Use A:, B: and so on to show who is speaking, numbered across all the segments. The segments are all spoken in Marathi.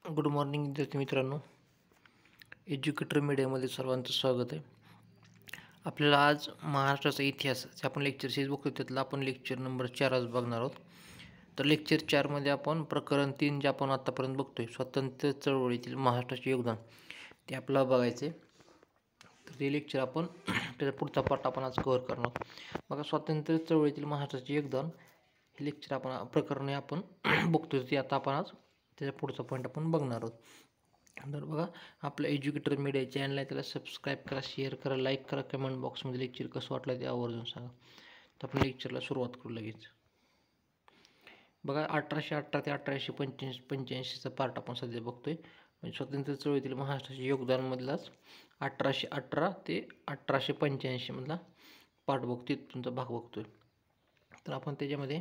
A: गुड मॉर्निंग विद्यार्थी मित्रांनो, एज्युकेटर मीडियामध्ये सर्वांचं स्वागत आहे. आपल्याला आज महाराष्ट्राचा इतिहास जे आपण लेक्चर सीरीज बघतो त्यातला आपण लेक्चर नंबर 4 आज बघणार आहोत. तर लेक्चर 4मध्ये आपण प्रकरण 3 जे आपण आतापर्यंत बघतोय स्वातंत्र्य चळवळीतील महाराष्ट्राचे योगदान ते आपल्याला बघायचे. तर ते लेक्चर आपण त्याचा पुढचा पार्ट आपण आज कव्हर करणार आहोत. बघा, स्वातंत्र्य चळवळीतील महाराष्ट्राचे योगदान हे लेक्चर आपण प्रकरण आपण बघतोय ते आता आपण आज त्याचा पुढचा पॉईंट आपण बघणार आहोत. तर बघा, आपलं एज्युकेटर मीडिया चॅनल आहे त्याला सबस्क्राईब करा, शेअर करा, लाईक करा, कमेंट बॉक्समध्ये लेक्चर कसं वाटलं ते आवर्जून सांगा. तर आपण लेक्चरला सुरुवात करू लगेच. बघा, 1818 ते 1885चा पार्ट आपण सध्या बघतोय. म्हणजे स्वातंत्र्य चळवळीतील महाराष्ट्राच्या योगदानमधलाच 1818 ते 1885 मधला पार्ट बघतोय, तुमचा भाग बघतोय. तर आपण त्याच्यामध्ये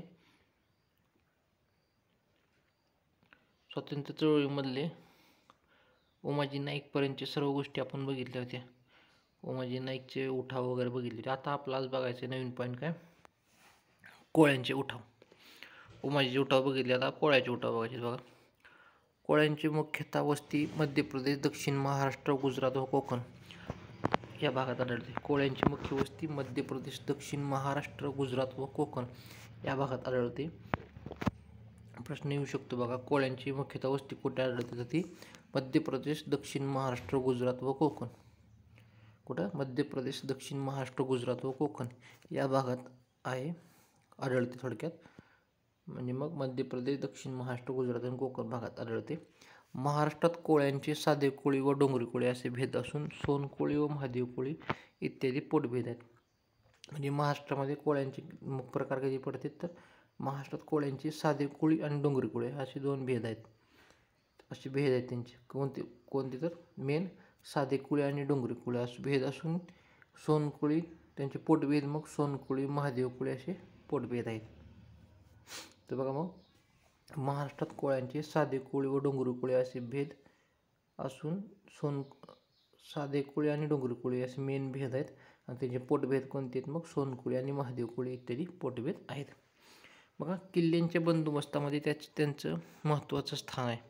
A: स्वातंत्र्य चळवळीमधले उमाजी नाईकपर्यंतच्या सर्व गोष्टी आपण बघितल्या होत्या. उमाजी नाईकचे उठाव वगैरे बघितले. आता आपला आज बघायचं नवीन पॉईंट काय, कोळ्यांचे उठाव. उमाजीचे उठाव बघितले, आता कोळ्याचे उठाव बघायचे. बघा, कोळ्यांची मुख्यतः वस्ती मध्य प्रदेश, दक्षिण महाराष्ट्र, गुजरात व कोकण या भागात आढळते. कोळ्यांची मुख्य वस्ती मध्य प्रदेश, दक्षिण महाराष्ट्र, गुजरात व कोकण या भागात आढळते. प्रश्न येऊ शकतो बघा, कोळ्यांची मुख्यतः वस्ती कुठे आढळते? तर ती मध्य प्रदेश, दक्षिण महाराष्ट्र, गुजरात व कोकण. कुठं? मध्य प्रदेश, दक्षिण महाराष्ट्र, गुजरात व कोकण या भागात आहे, आढळते थोडक्यात. म्हणजे मग मध्य प्रदेश, दक्षिण महाराष्ट्र, गुजरात आणि कोकण भागात आढळते. महाराष्ट्रात कोळ्यांचे साधे कोळी व डोंगरी कोळी असे भेद असून सोनकोळी व महादेव कोळी इत्यादी पोटभेद आहेत. म्हणजे महाराष्ट्रामध्ये कोळ्यांचे प्रकार कधी पडतात? तर महाराष्ट्रात कोळ्यांचे साधे कोळी आणि डोंगरी कोळी असे दोन भेद आहेत. असे भेद आहेत त्यांचे. कोणते तर मेन साधे कोळी आणि डोंगरी कोळी असे भेद असून सोनकोळी त्यांचे पोटभेद मग सोनकोळी, महादेव कोळी असे पोटभेद आहेत. तर बघा, मग महाराष्ट्रात कोळ्यांचे साधे कोळी व डोंगरी कोळी असे भेद असून साधे कोळी आणि डोंगरी कोळी असे मेन भेद आहेत. आणि त्यांचे पोटभेद कोणते आहेत? मग सोनकोळी आणि महादेव कोळी इत्यादी पोटभेद आहेत. बघा, किल्ल्यांच्या बंदोबस्तामध्ये त्यांचं महत्त्वाचं स्थान आहे.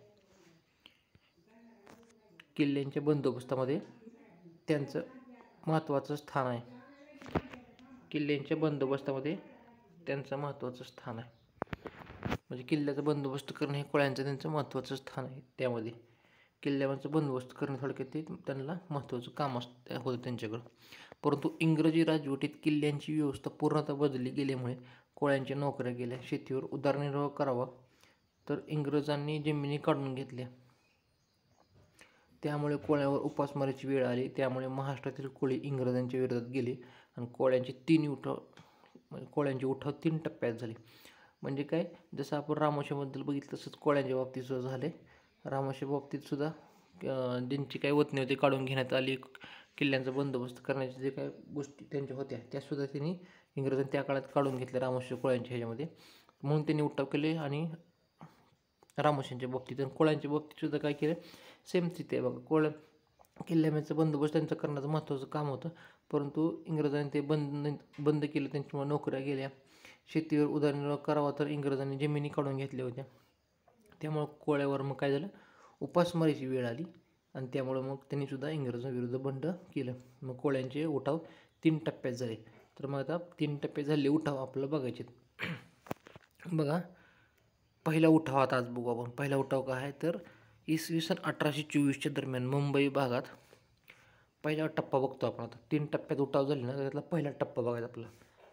A: किल्ल्यांच्या बंदोबस्तामध्ये त्यांचं महत्त्वाचं स्थान आहे. किल्ल्यांच्या बंदोबस्तामध्ये त्यांचं महत्त्वाचं स्थान आहे. म्हणजे किल्ल्याचा बंदोबस्त करणे हे कोळ्यांचं त्यांचं महत्त्वाचं स्थान आहे. त्यामध्ये किल्ल्यावरचा बंदोबस्त करणे थोडक्यात ते त्यांना महत्त्वाचं काम होतं त्यांच्याकडं. परंतु इंग्रजी राजवटीत किल्ल्यांची व्यवस्था पूर्णतः बदलली गेल्यामुळे कोळ्यांच्या नोकऱ्या गेल्या. शेतीवर उदरनिर्वाह करावा तर इंग्रजांनी जमिनी काढून घेतल्या. त्यामुळे कोळ्यावर उपासमारीची वेळ आली. त्यामुळे महाराष्ट्रातील कोळी इंग्रजांच्या विरोधात गेले आणि कोळ्यांचे उठाव 3 टप्प्यात झाले. म्हणजे काय, जसं आपण रामोशीबद्दल बघितलं तसंच कोळ्यांच्या बाबतीत सुद्धा झाले. रामोशी बाबतीत सुद्धा ज्यांची काही वतनी होती काढून घेण्यात आली. किल्ल्यांचा बंदोबस्त करण्याच्या जे काही गोष्टी त्यांच्या होत्या त्यासुद्धा त्यांनी इंग्रजांनी त्या काळात काढून घेतल्या रामोशी कोळ्यांच्या ह्याच्यामध्ये. म्हणून त्यांनी उठाव केले. आणि रामोशींच्या बाबतीत आणि कोळ्यांच्या बाबतीत सुद्धा काय केलं, सेम स्थिती आहे. बघा, किल्ल्याचा बंदोबस्त त्यांचं करण्याचं महत्त्वाचं काम होतं. परंतु इंग्रजांनी ते बंद केलं. त्यांच्यामुळे नोकऱ्या गेल्या. शेतीवर उदरनिर्वाह करावा तर इंग्रजांनी जमिनी काढून घेतल्या होत्या. त्यामुळं कोळ्यावर मग काय झालं, उपासमारीची वेळ आली. आणि त्यामुळं मग त्यांनी सुद्धा इंग्रजांविरुद्ध बंड केलं. मग कोळ्यांचे उठाव 3 टप्प्यात झाले. तर मग आता 3 टप्प्यात झालेले उठाव आपल्याला बघायचे. बघा, पहिला उठाव आता आज बघू आपण. पहिला उठाव काय आहे तर इसवी सन 1824च्या दरम्यान मुंबई भागात पहिला टप्पा बघतो आपण. आता 3 टप्प्यात उठाव झाले ना, त्यातला पहिला टप्पा बघायचा आपला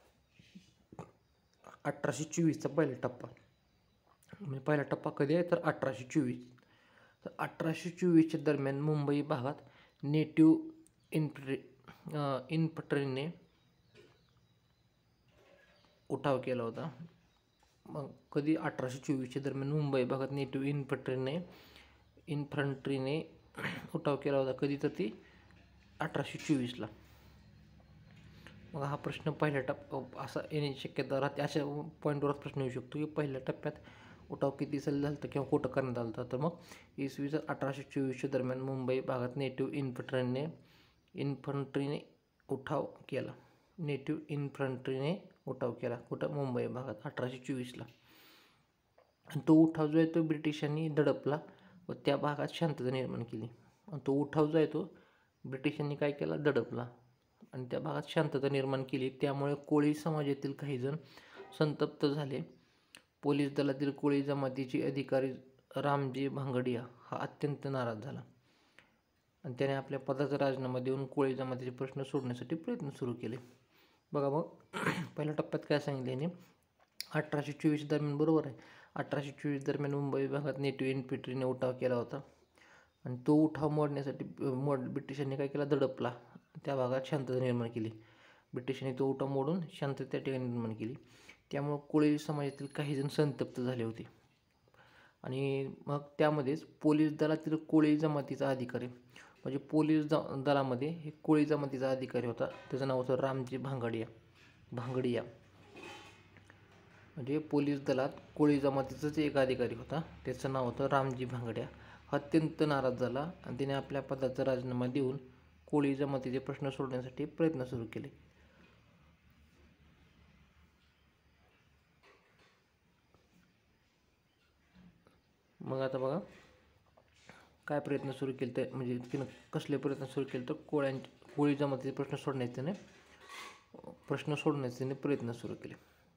A: 1824चा पहिला टप्पा. म्हणजे पहिला टप्पा कधी आहे तर 1824. तर 1824च्या दरम्यान मुंबई भागात नेटिव्ह इन्फंट्रीने उठाव केला होता. मग कधी 1824च्या दरम्यान मुंबई भागात नेटिव्ह इन्फंट्रीने उठाव केला होता. कधी तर ती 1824ला. मग हा प्रश्न पहिल्या टप्पा असा येण्याची शक्यता राहते. अशा पॉईंटवरच प्रश्न येऊ शकतो की पहिल्या टप्प्यात उठाव किती साली झाला होता किंवा कुठं करण्यात आला होता. तर मग इसवी सन 1824च्या दरम्यान मुंबई भागात नेटिव्ह इन्फंट्रीने उठाव केला. कुठं? मुंबई भागात 1824ला. आणि तो उठाव जो आहे तो ब्रिटिशांनी दडपला व त्या भागात शांतता निर्माण केली. आणि तो उठाव जो आहे तो ब्रिटिशांनी काय केला, दडपला आणि त्या भागात शांतता निर्माण केली. त्यामुळे कोळी समाजातील काही जण संतप्त झाले. पोलीस दलातील कोळी जमातीचे अधिकारी रामजी भांगडिया हा अत्यंत नाराज झाला आणि त्याने आपल्या पदाचा राजीनामा देऊन कोळी जमातीचे प्रश्न सोडवण्यासाठी प्रयत्न सुरू केले. बघा मग पहिल्या टप्प्यात काय सांगितले यांनी, 1824 दरम्यान, बरोबर आहे, 1824 दरम्यान मुंबई विभागात नेटिव्ह इन्फंट्रीने उठाव केला होता आणि तो उठाव मोडण्यासाठी ब्रिटिशांनी काय केला, दडपला, त्या भागात शांतता निर्माण केली. ब्रिटिशांनी तो उठाव मोडून शांतता त्या ठिकाणी निर्माण केली. त्यामुळे कोळी समाजातील काही जण संतप्त झाले होते. आणि मग त्यामध्येच पोलीस दलातील कोळी जमातीचा अधिकारी, म्हणजे पोलीस दलामध्ये हे कोळी जमातीचा अधिकारी होता, त्याचं नाव होतं रामजी भांगडिया. म्हणजे पोलीस दलात कोळी जमातीचाच एक अधिकारी होता, त्याचं नाव होतं रामजी भांगडिया. अत्यंत नाराज झाला आणि त्याने आपल्या पदाचा राजीनामा देऊन कोळी जमातीचे प्रश्न सोडवण्यासाठी प्रयत्न सुरू केले. मग आता बघा काय प्रयत्न सुरू केले ते, म्हणजे तिनं कसले प्रयत्न सुरू केले तर कोळी जमातीचे प्रश्न सोडण्याचे प्रयत्न सुरू केले.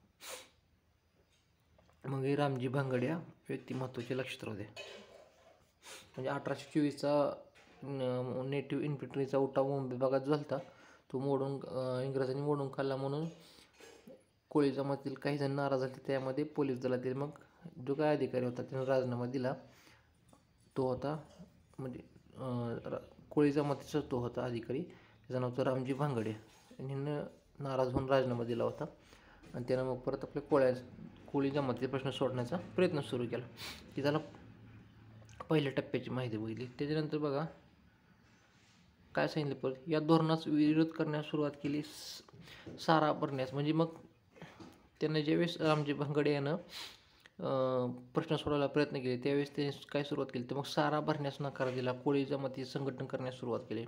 A: मग हे रामजी भांगडिया व्यक्ती महत्त्वाचे लक्षात राहू दे. म्हणजे 1824चा नेटिव्ह इन्फंट्रीचा उठाव मुंबई भागात झाला, तो इंग्रजांनी मोडून काढला म्हणून कोळी जमातीतील काही जण नाराज झाले. त्यामध्ये पोलीस दलातील मग जो काय अधिकारी होता त्याने राजीनामा दिला, तो होता म्हणजे कोळी जमातीचा तो होता अधिकारी, त्याचं नाव होतं रामजी भांगडिया. यांनी नाराज होऊन राजीनामा दिला होता आणि त्यानं मग परत आपल्या कोळी जमातीचे प्रश्न सोडण्याचा प्रयत्न सुरू केला. की त्याला पहिल्या टप्प्याची माहिती बघितली. त्याच्यानंतर बघा काय सांगितलं, परत या धोरणास विरोध करण्यास सुरुवात केली, सारा भरण्यास. म्हणजे मग त्यानं ज्यावेळेस रामजी भांगडिया यानं प्रश्न सोडवायला प्रयत्न केले त्यावेळेस त्याने काय सुरुवात केली तर मग सारा भरण्यास नकार दिला, कोळी जमाती संघटन करण्यास सुरुवात केली.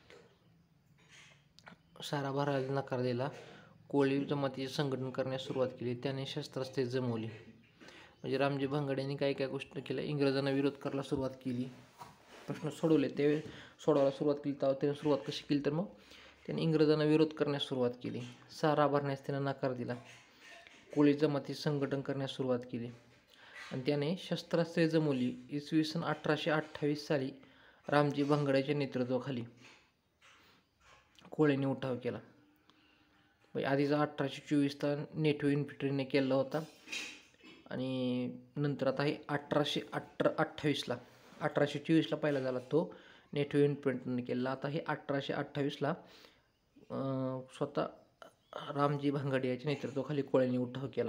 A: सारा भरायला नकार दिला, कोळी जमातीचे संघटन करण्यास सुरुवात केली. त्याने शस्त्रास्त्रे जमवली. म्हणजे रामजी भांगडियांनी काय काय गोष्टी केल्या, इंग्रजांना विरोध करायला सुरुवात केली, प्रश्न सोडवले त्यावेळेस सोडवायला सुरुवात केली. तेव्हा त्याने सुरुवात कशी केली तर मग त्याने इंग्रजांना विरोध करण्यास सुरुवात केली, सारा भरण्यास त्यानं नकार दिला, कोळी जमाती संघटन करण्यास सुरुवात केली आणि त्याने शस्त्रास्त्रे जमवली. इसवी सन 1828 साली रामजी भांगडियाच्या नेतृत्वाखाली कोळ्यांनी उठाव केला. आधीचा 1824चा नेटिव्ह इन्फंट्रीने केला होता आणि नंतर आता हे 1824ला पहिला झाला तो नेटिव्ह इन्फंट्रीने केला. आता हे 1828ला स्वतः रामजी भांगडियाच्या नेतृत्वाखाली कोळ्यांनी उठाव केला.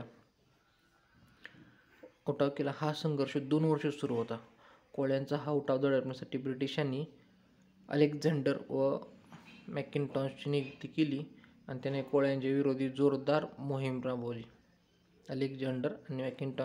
A: हा संघर्ष 2 वर्ष सुरू होता. कोळ्यांचा हा उठाव दडपण्यासाठी ब्रिटिशांनी अलेक्झांडर व मॅकिन्टॉशची नियुक्ती केली आणि त्याने कोळ्यांच्या विरोधी जोरदार मोहीम राबवली. अलेक्झांडर आणि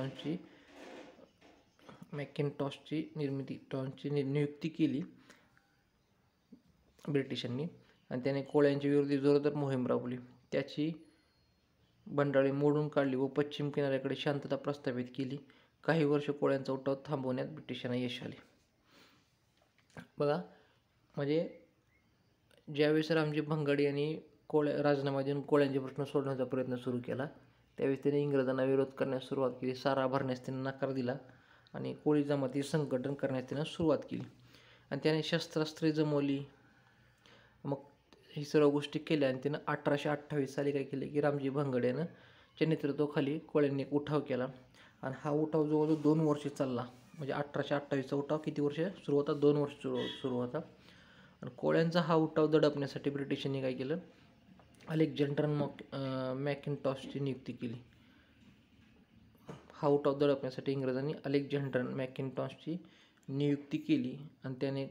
A: मॅकिन्टॉशची नियुक्ती केली ब्रिटिशांनी आणि त्याने कोळ्यांच्या विरोधी जोरदार मोहीम राबवली. त्याची बंडाळी मोडून काढली व पश्चिम किनाऱ्याकडे शांतता प्रस्थापित केली. काही वर्ष कोळ्यांचा उठाव थांबवण्यात ब्रिटिशांना यश आले. बघा म्हणजे ज्यावेळेस रामजी भांगडिया यांनी राजीनामा देऊन कोळ्यांचे प्रश्न सोडवण्याचा प्रयत्न सुरू केला त्यावेळेस त्याने इंग्रजांना विरोध करण्यास सुरुवात केली, सारा भरण्यास त्याने नकार दिला आणि कोळी जमाती संघटन करण्यास त्याने सुरुवात केली आणि त्याने शस्त्रास्त्रे जमवली. मग ही सर्व गोष्टी केल्या आणि त्यानं 1828 साली काय केले की रामजी भांगडियानं च्या नेतृत्वाखाली कोळ्यांनी एक उठाव केला आणि हा उठाव जवळजवळ 2 वर्ष चालला. म्हणजे 1828चा उठाव किती वर्ष सुरू होता, 2 वर्ष सुरू होता. आणि कोळ्यांचा हा उठाव दडपण्यासाठी ब्रिटिशांनी काय केलं, अलेक्झांडर मॅकिन्टॉशची नियुक्ती केली. हा उठाव दडपण्यासाठी इंग्रजांनी अलेक्झांडर मॅकिन्टॉशची नियुक्ती केली आणि त्याने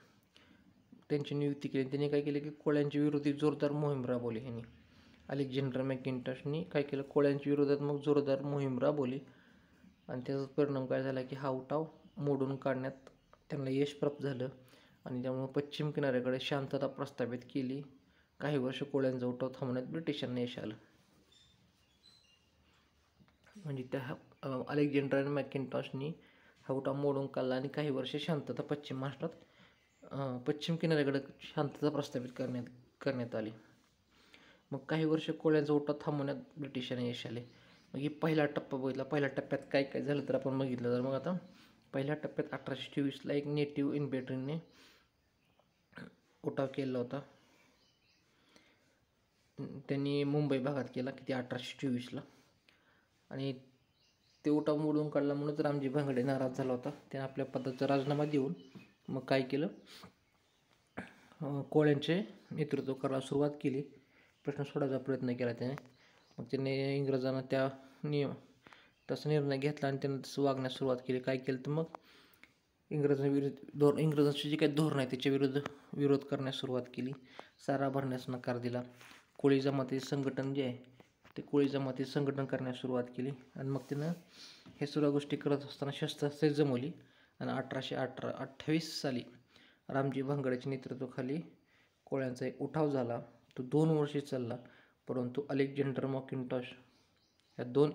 A: काय केले की कोळ्यांच्या विरोधी जोरदार मोहीम राबवली. ह्यांनी अलेक्झांडर मॅकिन्टॉशनी काय केलं, कोळ्यांच्या विरोधात मग जोरदार मोहीम राबवली आणि त्याचा परिणाम काय झाला की हा उठाव मोडून काढण्यात त्यांना यश प्राप्त झालं आणि त्यामुळे पश्चिम किनाऱ्याकडे शांतता प्रस्थापित केली. काही वर्ष कोळ्यांचा उठाव थांबवण्यात ब्रिटिशांना यश आलं. म्हणजे त्या अलेक्झांडर मॅकिन्टॉशनी हा उठाव मोडून काढला आणि काही वर्षे शांतता पश्चिम महाराष्ट्रात पश्चिम किनाऱ्याकडे शांतता प्रस्थापित करण्यात आली. मग काही वर्ष कोळ्यांचा उठाव थांबवण्यात ब्रिटिशांना यश आले. मग ही पहिला टप्पा बघितला. पहिल्या टप्प्यात काय काय झालं तर आपण बघितलं तर मग आता पहिल्या टप्प्यात 1824ला एक नेटिव्ह इन्व्हेटरने उठाव केला होता. त्यांनी मुंबई भागात केला किती 1824ला आणि ते उठाव मोडून काढला म्हणूनच रामजी भांगडे नाराज झाला होता. त्याने आपल्या पदाचा राजीनामा देऊन मग काय केलं, कोळ्यांचे नेतृत्व करायला सुरुवात केली. प्रश्न सोडवायचा प्रयत्न केला त्याने. मग त्याने इंग्रजांना तसा निर्णय घेतला आणि त्यानं तसं वागण्यास सुरुवात केली. काय केलं तर मग इंग्रजांची जी काही धोरण आहे त्याच्या विरोध करण्यास सुरुवात केली. सारा भरण्यास नकार दिला. कोळी जमातीचे संघटन जे आहे ते कोळी जमातीचे संघटन करण्यास सुरुवात केली आणि मग त्यानं हे सर्व गोष्टी करत असताना शस्त्रास्त्रे जमवली आणि 1828 साली रामजी भांगडेच्या नेतृत्वाखाली कोळ्यांचा एक उठाव झाला. तो 2 वर्षे चालला, परंतु अलेक्झांडर मॅकिंटॉश या दोन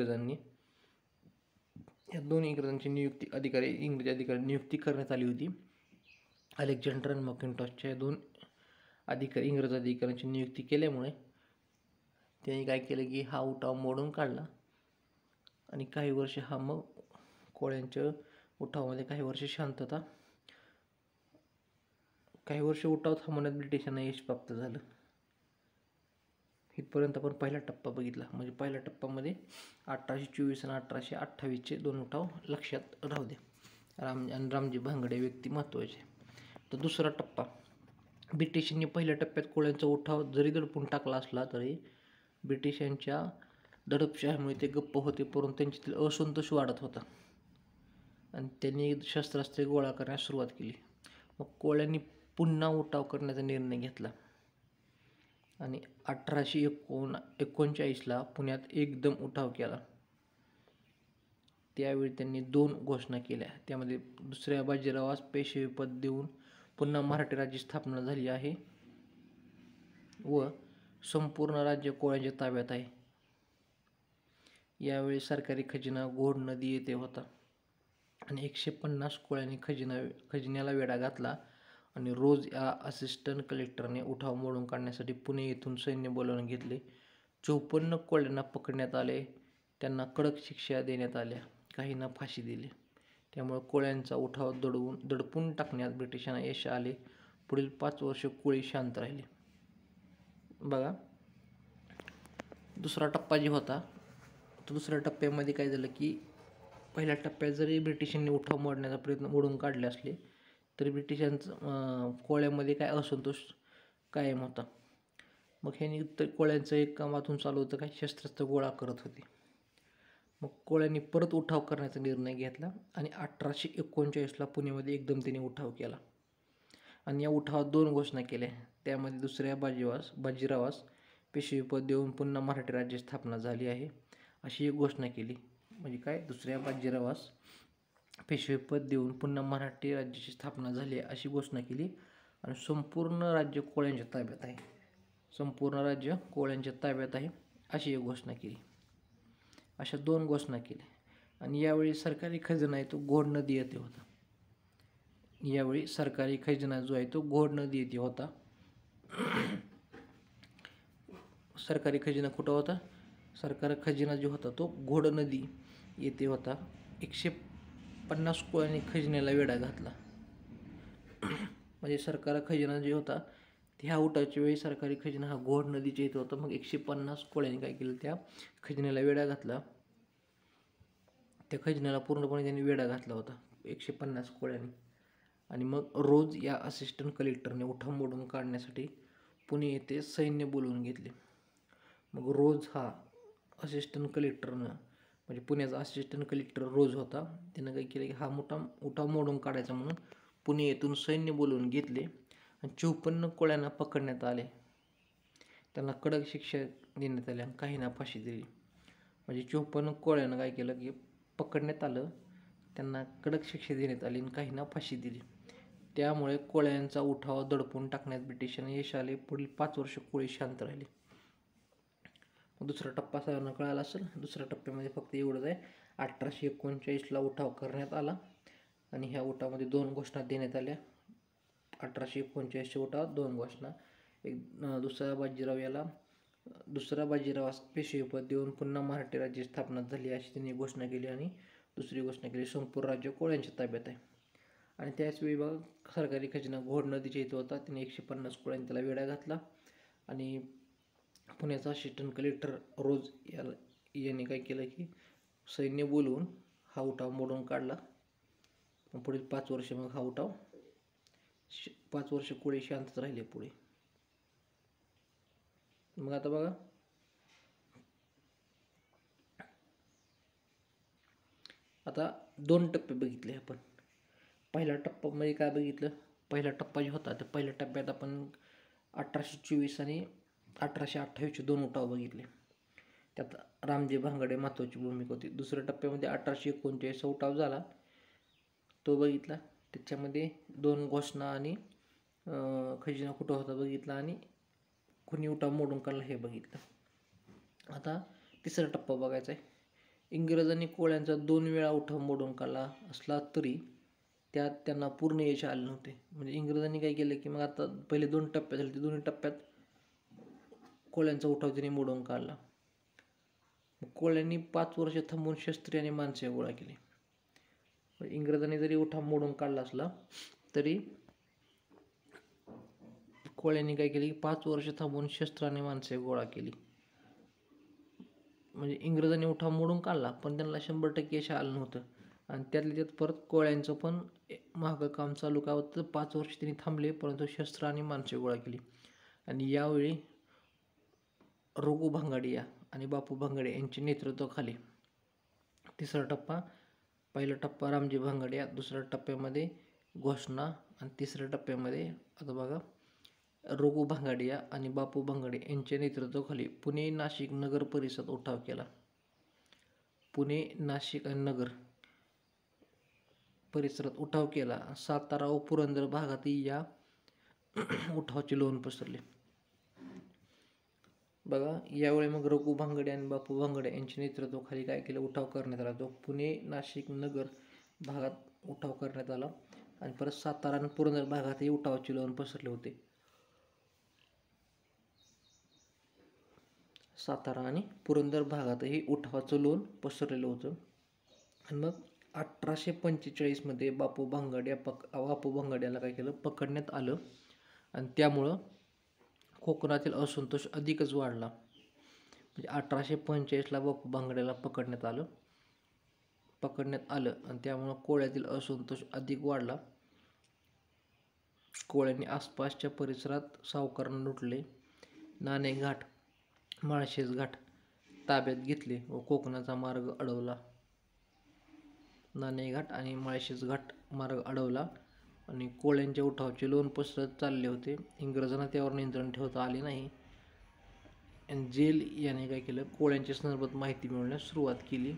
A: इंग्रजांची इंग्रजी अधिकारी नियुक्ती करण्यात आली होती. अलेक्झांडर आणि मॅकिंटॉशच्या 2 इंग्रज अधिकाऱ्यांची नियुक्ती केल्यामुळे त्यांनी काय केलं की हा उठाव मोडून काढला आणि काही वर्ष मग कोळ्यांच्या उठावामध्ये काही वर्ष उठाव थांबवण्यात ब्रिटिशांना यश प्राप्त झालं. इथपर्यंत आपण पहिला टप्पा बघितला. म्हणजे पहिल्या टप्प्यामध्ये 1824 आणि 1828चे 2 उठाव लक्षात राहू दे. रामजी भांगडे व्यक्ती महत्त्वाचे. तर दुसरा टप्पा, ब्रिटिशांनी पहिल्या टप्प्यात कोळ्यांचा उठाव जरी दडपून टाकला असला तरी ब्रिटिशांच्या दडपशाहीमुळे ते गप्प होते, परंतु त्यांच्यातील असंतोष वाढत होता आणि त्यांनी शस्त्रास्त्रे गोळा करण्यास सुरुवात केली. मग कोळ्यांनी पुन्हा उठाव करण्याचा निर्णय घेतला आणि 1839ला पुण्यात एकदम उठाव केला. त्यावेळी त्यांनी 2 घोषणा केल्या. त्यामध्ये दुसऱ्या बाजीरावास पेशवेपद देऊन पुन्हा मराठी राज्य स्थापना झाली आहे व संपूर्ण राज्य कोळ्यांच्या ताब्यात आहे. यावेळी सरकारी खजिना घोड नदी येथे होता आणि 150 कोळ्यांनी खजिन्याला वेढा घातला आणि रोज या असिस्टंट कलेक्टरने उठाव मोडून काढण्यासाठी पुणे येथून सैन्य बोलावून घेतले. 54 कोळ्यांना पकडण्यात आले. त्यांना कडक शिक्षा देण्यात आल्या, काहींना फाशी दिली. त्यामुळे कोळ्यांचा उठाव दडपून टाकण्यात ब्रिटिशांना यश आले. पुढील 5 वर्ष कोळी शांत राहिले. बघा, दुसरा टप्पा जे होता तो दुसऱ्या टप्प्यामध्ये काय झालं की पहिल्या टप्प्यात जरी ब्रिटिशांनी उठाव मोडून काढले असले तरी ब्रिटिशांचं कोळ्यामध्ये काय असंतोष कायम होता. मग ह्यांनी कोळ्यांचं एक कामातून चालू होतं काय, शस्त्रास्त्र गोळा करत होते. मग कोळ्यांनी परत उठाव करण्याचा निर्णय घेतला आणि 1839ला पुण्यामध्ये एकदम त्यांनी उठाव केला आणि या उठावात 2 घोषणा केल्या. त्यामध्ये दुसऱ्या बाजीरावास पेशवेपद देऊन पुन्हा मराठी राज्य स्थापना झाली आहे अशी एक घोषणा केली. म्हणजे काय, दुसऱ्या बाजीरावास पेशवेपद देऊन पुन्हा मराठी राज्याची स्थापना झाली आहे अशी घोषणा केली आणि संपूर्ण राज्य कोळ्यांच्या ताब्यात आहे अशी एक घोषणा केली. अशा 2 घोषणा केल्या आणि यावेळी सरकारी खजिना आहे तो घोड नदी येथे होता. सरकारी खजिना जो आहे तो घोड नदी येथे होता. सरकारी खजिना कुठं होता? सरकारी खजिना जो होता तो घोड नदी येथे होता. 150 कोळ्यांनी खजिन्याला वेढा घातला. म्हणजे सरकारी खजिना जे होता ह्या उठावाच्या वेळी सरकारी खजिना हा घोड नदीच्या इथे होता. मग 150 कोळ्यांनी काय केलं, त्या खजिन्याला वेढा घातला. त्या खजिन्याला पूर्णपणे त्यांनी वेढा घातला होता 150 कोळ्यांनी. आणि मग रोज या असिस्टंट कलेक्टरने उठाव मोडून काढण्यासाठी पुणे येथे सैन्य बोलवून घेतले. मग रोज हा असिस्टंट कलेक्टरनं, म्हणजे पुण्याचा असिस्टंट कलेक्टर रोज होता, त्यानं काय केलं की हा मोठा उठाव मोडून काढायचा म्हणून पुणे येथून सैन्य बोलवून घेतले आणि 54 कोळ्यांना पकडण्यात आले. त्यांना कडक शिक्षा देण्यात आली आणि काहींना फाशी दिली. म्हणजे 54 कोळ्यांना काय केलं की पकडण्यात आलं, त्यांना कडक शिक्षा देण्यात आली आणि काहींना फाशी दिली. त्यामुळे कोळ्यांचा उठाव दडपून टाकण्यात ब्रिटिशांना यश आले. पुढील 5 वर्ष कोळी शांत राहिले. दुसरा टप्पा सर्वांना कळाला असेल. दुसऱ्या टप्प्यामध्ये फक्त एवढंच आहे, 1839ला उठाव करण्यात आला आणि ह्या उठावामध्ये 2 घोषणा देण्यात आल्या. 1839च्या उठावात 2 घोषणा. दुसरा बाजीरावास पेशवेपद देऊन पुन्हा मराठी राज्य स्थापना झाली अशी त्यांनी घोषणा केली. आणि दुसरी घोषणा केली, संपूर्ण राज्य कोळ्यांच्या ताब्यात आहे. आणि त्याचवेळी बघा सरकारी खजिना घोड नदीच्या इथं होता. त्याने 150 कोळ्यांनी त्याला वेढा घातला. आणि पुण्याचा असिस्टंट कलेक्टर रोज याने काय केलं की सैन्य बोलवून हा उठाव मोडून काढला. पुढील 5 वर्ष मग हा उठाव 5 वर्ष कोळी शांतच राहिले पुढे. मग आता बघा आता 2 टप्पे बघितले आपण. पहिला टप्पा म्हणजे काय बघितलं, पहिला टप्पा जो होता तर पहिल्या टप्प्यात आपण 1824 आणि 1828चे 2 उठाव बघितले. त्यात रामजी भांगडे महत्त्वाची भूमिका होती. दुसऱ्या टप्प्यामध्ये 1839चा उठाव झाला तो बघितला. त्याच्यामध्ये 2 घोषणा आणि खजिना कुठं होता बघितला आणि कुणी उठाव मोडून काढला हे बघितलं. आता तिसरा टप्पा बघायचा आहे. इंग्रजांनी कोळ्यांचा 2 वेळा उठाव मोडून काढला असला तरी त्यात त्यांना पूर्ण यश आले नव्हते. म्हणजे इंग्रजांनी काय केलं की मग आता पहिले 2 टप्पे झाले, ते 2 टप्प्यात कोळ्यांचा उठाव त्यांनी मोडून काढला. कोळ्यांनी 5 वर्ष थांबून शस्त्रे आणि माणसे गोळा केली. इंग्रजांनी जरी उठाव मोडून काढला असला तरी कोळ्यांनी काय केली की 5 वर्ष थांबून शस्त्र आणि माणसे गोळा केली. म्हणजे इंग्रजांनी उठाव मोडून काढला पण त्यांना 100% यश आलं नव्हतं. आणि त्यातल्या त्यात परत कोळ्यांचं पण मागं काम चालू का होतं. 5 वर्ष त्यांनी थांबले परंतु शस्त्र आणि माणसे गोळा केली. आणि यावेळी रघु भांगडिया आणि बापू भांगडे यांच्या नेतृत्वाखाली तिसरा टप्पा, पहिला टप्पा रामजी भांगडिया, दुसऱ्या टप्प्यामध्ये घोषणा आणि तिसऱ्या टप्प्यामध्ये आता बघा रघु भांगडिया आणि बापू भांगडे यांच्या नेतृत्वाखाली पुणे, नाशिक, नगर परिसरात उठाव केला. पुणे, नाशिक आणि नगर परिसरात उठाव केला. सातारा व पुरंदर भागातही या उठावाचे लोण पसरले. बघा यावेळी मग रघु भांगडे आणि बापू भांगडे यांच्या नेतृत्वाखाली काय केलं, उठाव करण्यात आला. तो पुणे, नाशिक, नगर भागात उठाव करण्यात आला. आणि परत सातारा आणि पुरंदर भागातही उठावाचे लोण पसरले होते. सातारा आणि पुरंदर भागातही उठावाचं लोण पसरलेलं होतं. आणि मग 1845मध्ये बापू भांगड्याला काय केलं, पकडण्यात आलं. आणि त्यामुळं कोकणातील असंतोष अधिकच वाढला. म्हणजे 1845ला बापू भांगड्याला पकडण्यात आलं आणि त्यामुळं कोळ्यातील असंतोष अधिक वाढला. कोळ्यांनी आसपासच्या परिसरात सावकारांना लुटले. नाणेघाट, माळशेज घाट ताब्यात घेतले व कोकणाचा मार्ग अडवला. नाणेघाट आणि माळशेज घाट मार्ग अडवला आणि कोळ्यांच्या उठावाचे लोण पसरत चालले होते. इंग्रजांना त्यावर नियंत्रण ठेवता आले नाही. आणि जेल याने काय केलं, कोळ्यांच्या संदर्भात माहिती मिळवण्यास सुरुवात केली.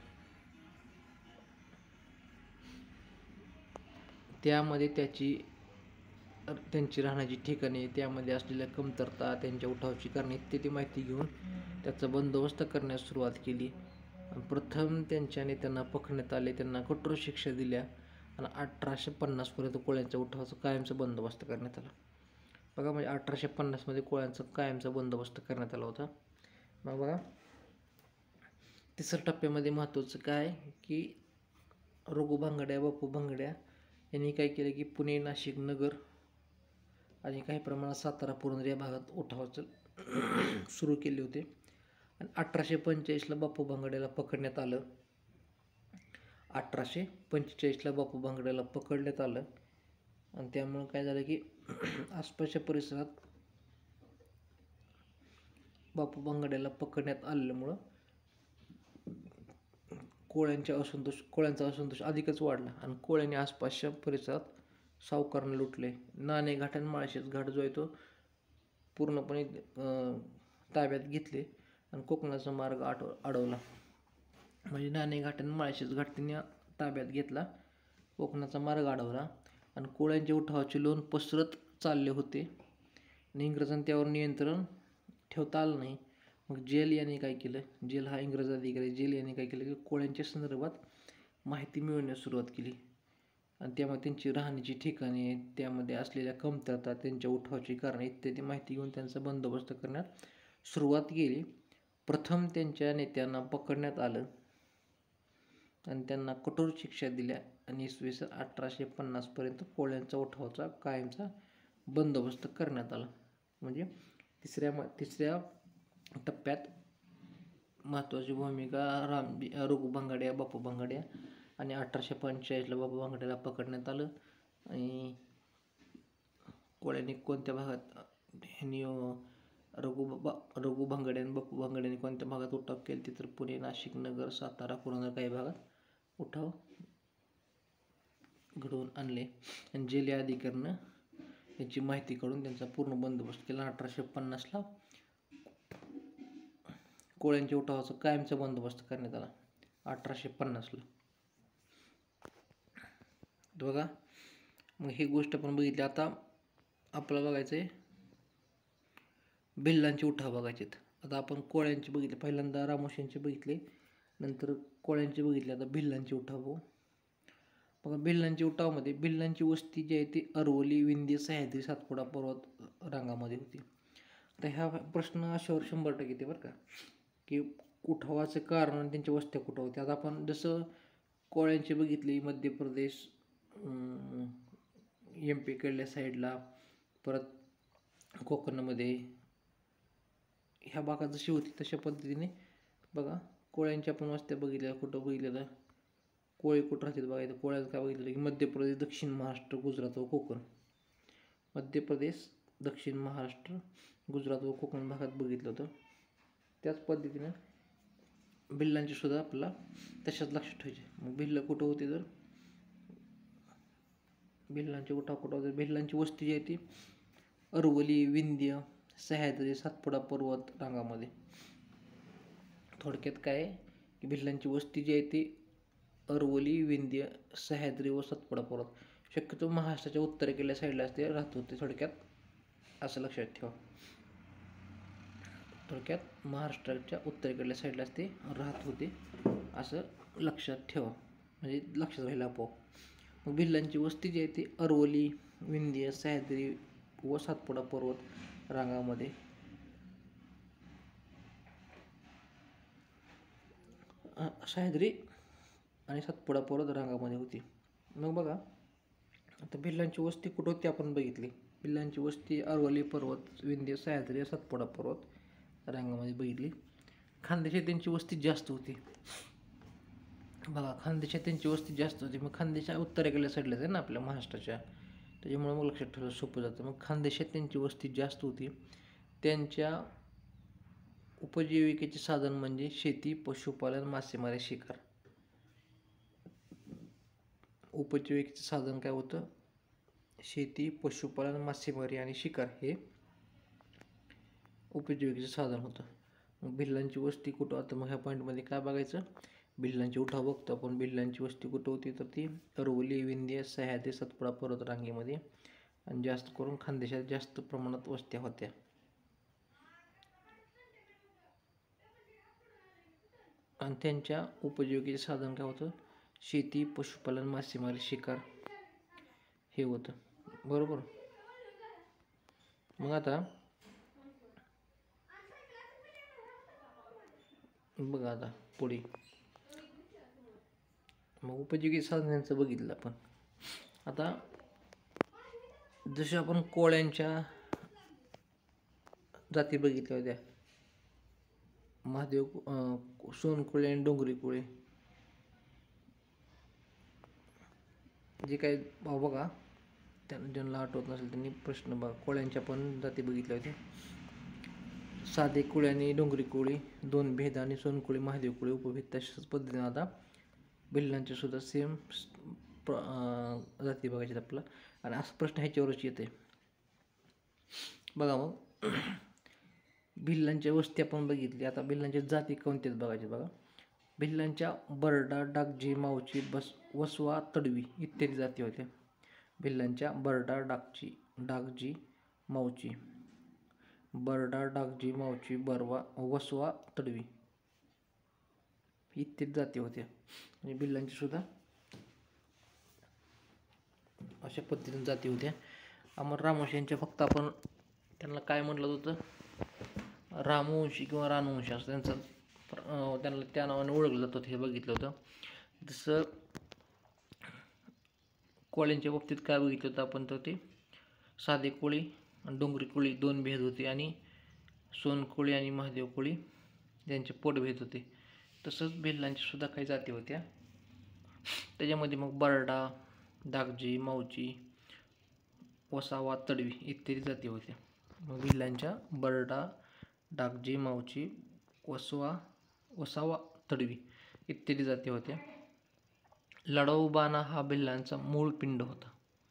A: त्यामध्ये त्यांची राहण्याची ठिकाणे, त्यामध्ये असलेल्या कमतरता, त्यांच्या उठावाची कारणे इत्यादी माहिती घेऊन त्याचा बंदोबस्त करण्यास सुरुवात केली. प्रथम त्यांच्या नेत्यांना पकडण्यात आले, त्यांना कठोर शिक्षा दिल्या आणि 1850 पर्यंत कोळ्यांच्या उठावाचा कायमचा बंदोबस्त करण्यात आला. बघा म्हणजे 1850 कोळ्यांचा कायमचा बंदोबस्त करण्यात आला होता. मग बघा तिसऱ्या टप्प्यामध्ये महत्त्वाचं काय की रघु भांगड्या, बापू भांगड्या यांनी काय केलं की पुणे, नाशिक, नगर आणि काही प्रमाणात सातारा, पुरंदर या भागात उठावाचं सुरू केले होते. आणि 1845ला बापू भांगड्याला पकडण्यात आलं. 1845ला बापू भांगड्याला पकडण्यात आलं आणि त्यामुळं काय झालं की आसपासच्या परिसरात बापू भांगड्याला पकडण्यात आल्यामुळं कोळ्यांचा असंतोष अधिकच वाढला आणि कोळ्यांनी आसपासच्या परिसरात सावकारांना लुटले. नाणेघाट आणि माळशेज घाट जो आहे तो पूर्णपणे ताब्यात घेतले आणि कोकणाचा मार्ग अडवला. म्हणजे नाणेघाट आणि माळशेज घाट त्यांनी ताब्यात घेतला, कोकणाचा मार्ग अडवला आणि कोळ्यांच्या उठावाचे लोण पसरत चालले होते आणि इंग्रजांनी त्यावर नियंत्रण ठेवता आलं नाही. मग जेल याने काय केलं, जेल हा इंग्रज अधिकारी जेल याने काय केलं की कोळ्यांच्या संदर्भात माहिती मिळवण्यास सुरुवात केली आणि त्यामध्ये त्यांची राहण्याची ठिकाणे, त्यामध्ये असलेल्या कमतरता, त्यांच्या उठावाची कारणे इत्यादी माहिती घेऊन त्यांचा बंदोबस्त करण्यात सुरुवात केली. प्रथम त्यांच्या नेत्यांना पकडण्यात आलं आणि त्यांना कठोर शिक्षा दिल्या आणि इसवी सन 1850 कोळ्यांचा उठावाचा कायमचा बंदोबस्त करण्यात आला. म्हणजे तिसऱ्या टप्प्यात महत्त्वाची भूमिका रघु भांगडिया, बापू भांगडिया आणि 1845ला बापू भांगडियाला पकडण्यात आलं आणि कोळ्यांनी कोणत्या भागात ह्यांनी रघु भांगडिया आणि बापू भांगडियांनी कोणत्या भागात उठाव केले तर पुणे, नाशिक, नगर, सातारा, पुरंदर काही भागात उठाव घडवून आणले आणि जेल या अधिकाऱ्यानं याची माहिती काढून त्यांचा पूर्ण बंदोबस्त केला. 1850ला कोळ्यांच्या उठावाचा कायमचा बंदोबस्त करण्यात आला. 1850ला बघा. मग ही गोष्ट आपण बघितली. आता आपल्याला बघायचं आहे भिल्लांचे उठाव बघायचे. आता आपण कोळ्यांचे बघितले, पहिल्यांदा रामोश्यांचे बघितले, नंतर कोळ्यांचे बघितले, आता भिल्लांचे उठाव. बघा भिल्लांच्या उठावामध्ये भिल्लांची वस्ती जी आहे ती अरवली, विंध्य, सह्याद्री, सातपुडा पर्वत रांगामध्ये होती. तर ह्या प्रश्न अशावर 100% येते बरं का, की उठावाचं कारण आणि त्यांच्या वस्त्या कुठं होत्या. आता आपण जसं कोळ्यांचे बघितले मध्य प्रदेश, MP कडल्या साईडला, परत कोकणामध्ये ह्या भागात जशी होती तशा पद्धतीने बघा कोळ्यांच्या आपण वस्त्या बघितल्या. कुठं बघितलेलं, कोळी कुठं राहतात बघायचं. कोळ्यात काय बघितलं की मध्य प्रदेश, दक्षिण महाराष्ट्र, गुजरात व कोकण. मध्य प्रदेश, दक्षिण महाराष्ट्र, गुजरात व कोकण भागात बघितलं होतं. त्याच पद्धतीनं भिल्लांची सुद्धा आपल्याला तशाच लक्षात ठेवायचे. मग भिल्ल कुठं होते तर भिल्लांचे उठाव कुठं होते, भिल्लांची वस्ती जी आहे ती अरवली, विंध्य, सह्याद्री, सातपुडा पर्वत रांगामध्ये. थोडक्यात काय आहे की भिल्लांची वस्ती जी आहे ती अरवली, विंध्य, सह्याद्री व सातपुडा पर्वत, शक्यतो महाराष्ट्राच्या उत्तरेकडल्या साईडला ते राहत होते. थोडक्यात असं लक्षात ठेवा. थोडक्यात महाराष्ट्राच्या उत्तरेकडल्या साईडलाच ते राहत होते असं लक्षात ठेवा, म्हणजे लक्षात राहिलं आपोआप. मग भिल्लांची वस्ती जी आहे ती अरवली, विंध्य, सह्याद्री व सातपुडा पर्वत रांगामध्ये. सह्याद्री आणि सातपुडा पर्वत रांगामध्ये होती. मग बघा आता भिल्लांची वस्ती कुठं होती आपण बघितली. भिल्लांची वस्ती अरवली पर्वत, विंध्य, सह्याद्री, सातपुडा पर्वत रांगामध्ये बघितली. खानदेशात त्यांची वस्ती जास्त होती. बघा खानदेशात त्यांची वस्ती जास्त होती. मग खानदेशा उत्तरेकडल्या साईडलाच आहे ना आपल्या महाराष्ट्राच्या, त्याच्यामुळे मग लक्षात ठेवलं सोपं जातं. मग खानदेशात त्यांची वस्ती जास्त होती. त्यांच्या उपजीविकेचे साधन म्हणजे शेती, पशुपालन, मासेमारी, शिकार. उपजीविकेचं साधन काय होतं, शेती, पशुपालन, मासेमारी आणि शिकार हे उपजीविकेचं साधन होतं. मग भिल्लांची वस्ती कुठं, आता मग ह्या पॉईंटमध्ये काय बघायचं, भिल्लांची उठाव बघतो आपण. भिल्लांची वस्ती कुठं होती तर ती अरवली, विंध्य, सह्याद्री, सातपुडा पर्वत रांगेमध्ये, आणि जास्त करून खानदेशात जास्त प्रमाणात वस्त्या होत्या. आणि त्यांच्या उपजीविकेचे साधन काय होतं, शेती, पशुपालन, मासेमारी, शिकार हे होतं. बरोबर. मग आता बघा आता पुढे मग उपजीविकेचे साधनांचं बघितलं आपण. आता जसे आपण कोळ्यांच्या जाती बघितल्या होत्या, महादेव, सोनकोळी आणि डोंगरी कोळी, जे काही बघा ज्यांना आठवत नसेल त्यांनी प्रश्न बघा. कोळ्यांच्या पण जाती बघितल्या होत्या, साधे कोळी आणि डोंगरी कोळी, दोन भेद आणि सोनकोळी, महादेव कोळी, उपभेद. तशाच पद्धतीने आता भिल्लांचे सुद्धा सेम जाती बघायच्यात आपल्याला. आणि असा प्रश्न ह्याच्यावरच येते बघा. मग भिल्लांच्या वस्ती आपण बघितली. आता भिल्लांच्या जाती कोणत्याच बघायचे बघा. भिल्लांच्या बरडा, डागजी, मावची, वसवा, तडवी इत्यादी जाती होत्या. भिल्लांच्या बरडा, डागजी, मावची. बरडा, डागजी, मावची, बरवा, वसवा, तडवी इत्यादी जाती होत्या. म्हणजे भिल्लांची सुद्धा अशा पद्धतीने जाती होत्या. अमर रामवंशी यांच्या फक्त आपण त्यांना काय म्हटलं होतं, रामवंशी किंवा रानवंशी असं त्यांना त्या नावाने ओळखलं जातं, हे बघितलं होतं. जसं कोळ्यांच्या बाबतीत काय बघितलं होतं आपण, तर ते साधे कोळी आणि डोंगरी कोळी दोन भेद होते, आणि सोनकोळी आणि महादेव कोळी यांचे पोटभेद होते. तसंच भिल्लांची सुद्धा काही जाती होत्या. त्याच्यामध्ये मग बरडा, डागजी, मावची, वसावा, तडवी इत्यादी जाती होत्या. मग भिल्लांच्या बरडा, डागजी, मावची, वसावा, तडवी इत्यादी जाती होत्या. लढाऊ बाणा हा भिल्लांचा मूळ पिंड होता.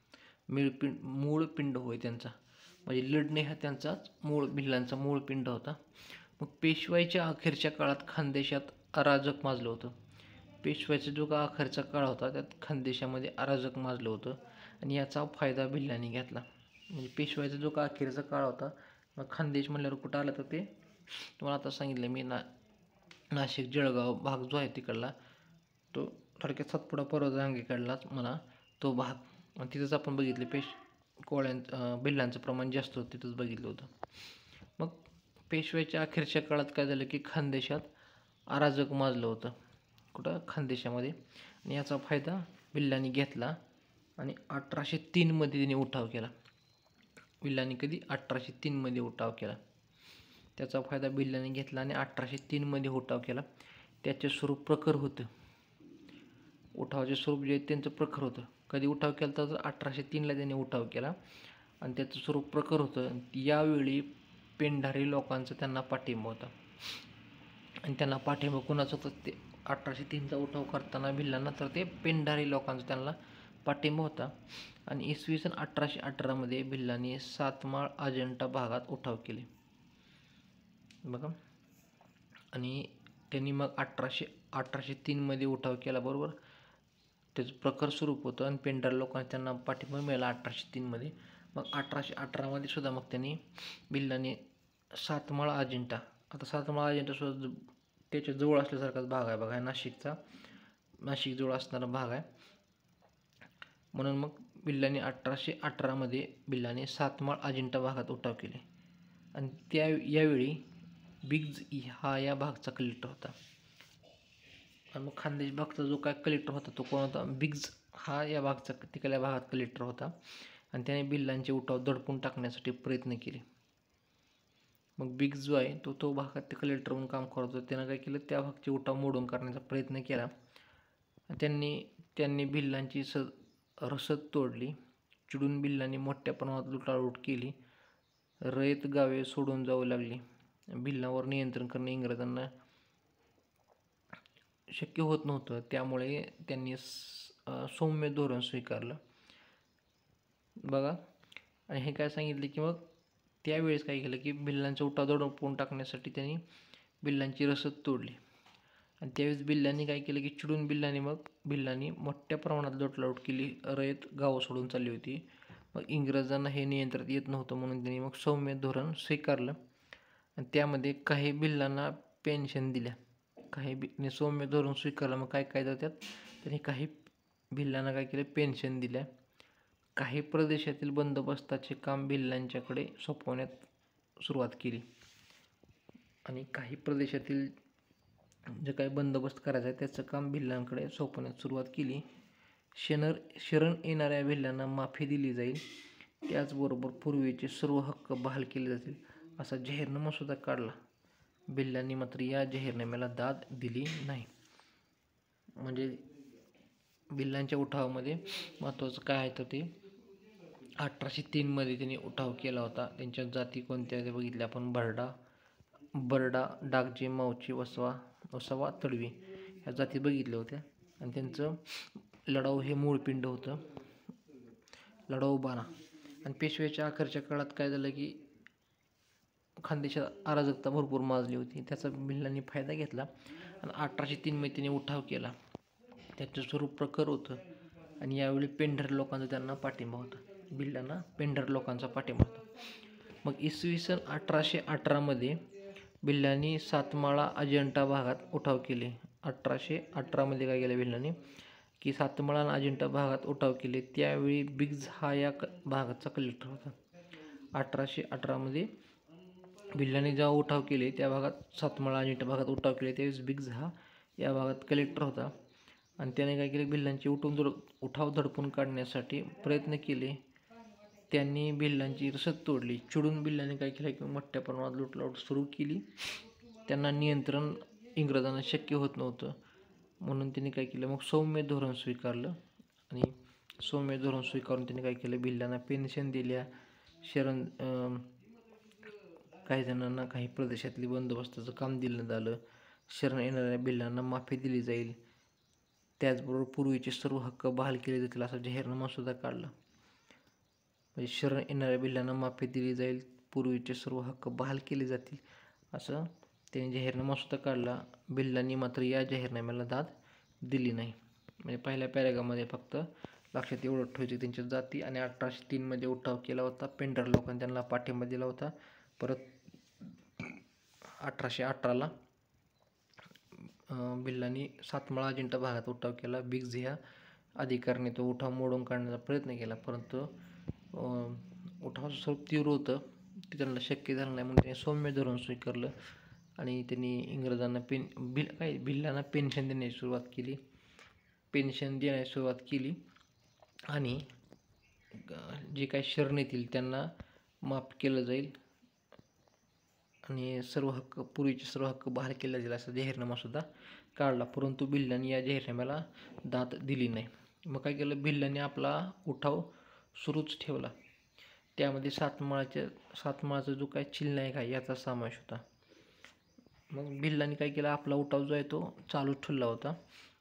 A: मूळ पिंड होय त्यांचा, म्हणजे लढणे हा त्यांचाच भिल्लांचा मूळ पिंड होता. मग पेशवाईच्या अखेरच्या काळात खानदेशात अराजक माजलं होतं. पेशवाईचा जो का अखेरचा काळ होता त्यात खानदेशामध्ये अराजक माजलं होतं, आणि याचा फायदा भिल्लांनी घेतला. म्हणजे पेशवाईचा जो का अखेरचा काळ होता, मग खानदेश म्हणल्यावर कुठं आलं तर ते तुम्हाला आता सांगितलं मी, नाशिक जळगाव भाग जो आहे तिकडला, तो थोडक्यात सातपुडा पर्वतरांगेकडलाच म्हणा तो भाग. आणि तिथंच आपण बघितले भिल्लांचं प्रमाण जास्त होतं, तिथंच बघितलं होतं. मग पेशव्याच्या अखेरच्या काळात काय झालं की खानदेशात अराजक माजलं होतं, कुठं खानदेशामध्ये, आणि याचा फायदा भिल्लांनी घेतला. आणि 1803 मध्ये त्यांनी उठाव केला. भिल्लांनी कधी 1803 मध्ये उठाव केला, त्याचा फायदा भिल्लांनी घेतला आणि 1803 मध्ये उठाव केला. त्याचे स्वरूप प्रखर होतं. उठावाचे स्वरूप जे त्यांचं प्रखर होतं. कधी उठाव केला तर 1803ला त्यांनी उठाव केला, आणि त्याचं स्वरूप प्रखर होतं. यावेळी पेंढारी लोकांचा त्यांना पाठिंबा होता. आणि त्यांना पाठिंबा कुणाचं तर ते 1803चा उठाव करताना भिल्लांना, तर ते पेंढारी लोकांचा त्यांना पाठिंबा होता. आणि इसवी सन 1818 मध्ये भिल्लांनी सातमाळ अजंठा भागात उठाव केले बघा. आणि त्यांनी मग 1803 मध्ये उठाव केला, बरोबर. त्याचं प्रखर स्वरूप होतं आणि पेंढारी लोकांना त्यांना पाठिंबा मिळाला 1803 मध्ये. मग 1818 मध्ये सुद्धा मग त्यांनी भिल्लांनी सातमाळ अजिंठा, आता सातमाळ अजिंठा सुद्धा त्याच्या जवळ असल्यासारखाच भाग आहे बघा, नाशिक जवळ असणारा भाग आहे. म्हणून मग भिल्लांनी 1818 मध्ये भिल्लांनी सातमाळ अजिंठा भागात उठाव केले. आणि यावेळी बिग्ज हा या भागचा कलेक्टर होता. आणि मग खानदेश भागचा जो काय कलेक्टर होता तो कोण होता, बिग्ज हा या भागचा तिकडल्या भागात कलेक्टर होता. आणि त्याने भिल्लांचे उठाव दडपून टाकण्यासाठी प्रयत्न केले. मग बिग्ज जो आहे तो भागात ते कलेक्टर म्हणून काम करत होता. त्यानं काय केलं, त्या भागचे उठाव मोडून काढण्याचा प्रयत्न केला. त्यांनी भिल्लांची रसद तोडली. चिडून भिल्लांनी मोठ्या प्रमाणात लुटालूट केली. रयत गावे सोडून जाऊ लागली. भिल्लांवर नियंत्रण करणे इंग्रजांना शक्य होत नव्हतं, त्यामुळे त्यांनी सौम्य धोरण स्वीकारलं बघा. आणि हे काय सांगितले की मग त्यावेळेस काय केलं की भिल्लांचा उठाव दडपून टाकण्यासाठी त्यांनी भिल्लांची रसद तोडली. आणि त्यावेळेस भिल्लांनी काय केलं की चिडून भिल्लांनी मोठ्या प्रमाणात लुटालूट केली. रयत गावं सोडून चालली होती. मग इंग्रजांना हे नियंत्रणात येत नव्हतं, म्हणून त्यांनी मग सौम्य धोरण स्वीकारलं. आणि त्यामध्ये काही भिल्लांना पेन्शन दिल्या. काही सौम्य धोरण स्वीकारलं, मग काय काय जातात त्यांनी काही भिल्लांना काय केलं, पेन्शन दिल्या. काही प्रदेशातील बंदोबस्ताचे काम भिल्लांच्याकडे सोपवण्यात सुरुवात केली. आणि काही प्रदेशातील जे काही बंदोबस्त करायचा आहे त्याचं काम भिल्लांकडे सोपवण्यास सुरुवात केली. शरण येणाऱ्या भिल्लांना माफी दिली जाईल, त्याचबरोबर पूर्वीचे सर्व हक्क बहाल केले जातील असा जाहीरनामा सुद्धा काढला. भिल्लांनी मात्र या जाहीरनाम्याला दाद दिली नाही. म्हणजे भिल्लांच्या उठावामध्ये महत्त्वाचं काय आहे तर ते 1803 मध्ये त्यांनी उठाव केला होता. त्यांच्या जाती कोणत्या ते बघितल्या आपण, बरडा, डागजी, मावची, वसावा, तडवी ह्या जाती बघितल्या होत्या. आणि त्यांचं लढाऊ हे मूळ पिंड होतं, लढाऊ बाणा. आणि पेशव्याच्या अखेरच्या काळात काय झालं की खानदेशात अराजकता भरपूर माजली होती, त्याचा भिल्लांनी फायदा घेतला. आणि 1803 मध्ये त्यांनी उठाव केला. त्याचं स्वरूप प्रखर होतं. आणि यावेळी पेंढर लोकांचा त्यांना पाठिंबा होता. भिल्लांना पेंढर लोकांचा पाठिंबा होता. मग इसवी सन 1818मध्ये भिल्लांनी सातमाळा अजिंठा भागात उठाव केले. 1818मध्ये काय केलं भिल्लांनी की सातमाळा आणि अजिंठा भागात उठाव केले. त्यावेळी बिग्ज हा या भागाचा कलेक्टर होता. 1818मध्ये भिल्लांनी जेव्हा उठाव केले त्या भागात सातमाळा अजिंठा भागात उठाव केले त्यावेळेस बिग्ज हा या भागात कलेक्टर होता. आणि त्याने काय केले भिल्लांची उठाव दडपून काढण्यासाठी प्रयत्न केले. त्यांनी भिल्लांची रसद तोडली. चिडून भिल्लांनी काय केलं की मोठ्या प्रमाणात लुटलाट सुरू केली. त्यांना नियंत्रण इंग्रजांना शक्य होत नव्हतं म्हणून त्यांनी काय केलं मग सौम्य धोरण स्वीकारलं. आणि सौम्य धोरण स्वीकारून त्यांनी काय केलं भिल्लांना पेन्शन दिल्या. काही जणांना काही प्रदेशातली बंदोबस्ताचं काम दिलं झालं. शरण येणाऱ्या भिल्लांना माफी दिली जाईल. त्याचबरोबर पूर्वीचे सर्व हक्क बहाल केले जातील असा जाहीरनामा सुद्धा काढला. म्हणजे शरण येणाऱ्या भिल्लांना माफी दिली जाईल, पूर्वीचे सर्व हक्क बहाल केले जातील असं त्यांनी जाहीरनामा सुद्धा काढला. भिल्लांनी मात्र या जाहीरनाम्याला दाद दिली नाही. म्हणजे पहिल्या पॅरेग्राफमध्ये फक्त लक्षात एवढं ठेवायचं त्यांच्या जाती. आणि 1803मध्ये उठाव केला होता. पेंढार लोकांनी त्यांना पाठिंबा दिला होता. परत 1818ला भिल्लांनी सातमाळा अजिंठा भागात उठाव केला. बिग्ज ह्या अधिकाऱ्याने तो उठाव मोडून काढण्याचा प्रयत्न केला, परंतु उठावाचं स्वरूप तीव्र होतं, ते त्यांना शक्य झालं नाही म्हणून त्यांनी सौम्य धोरण स्वीकारलं. आणि त्यांनी इंग्रजांना भिल्लांना पेन्शन देण्याची सुरुवात केली. आणि जे काही शरण येतील त्यांना माफ केलं जाईल आणि पूर्वीचे सर्व हक्क बहाल केले जाईल असा जाहीरनामा सुद्धा काढला. परंतु भिल्लांनी या जाहीरनाम्याला दाद दिली नाही. मग काय केलं भिल्लांनी आपला उठाव सुरूच ठेवला. त्यामध्ये सातमाळाचा जो काय चिलनायक आहे याचा समावेश होता. मग भिल्लांनी काय केलं आपला उठाव जो आहे तो चालूच ठेवला होता.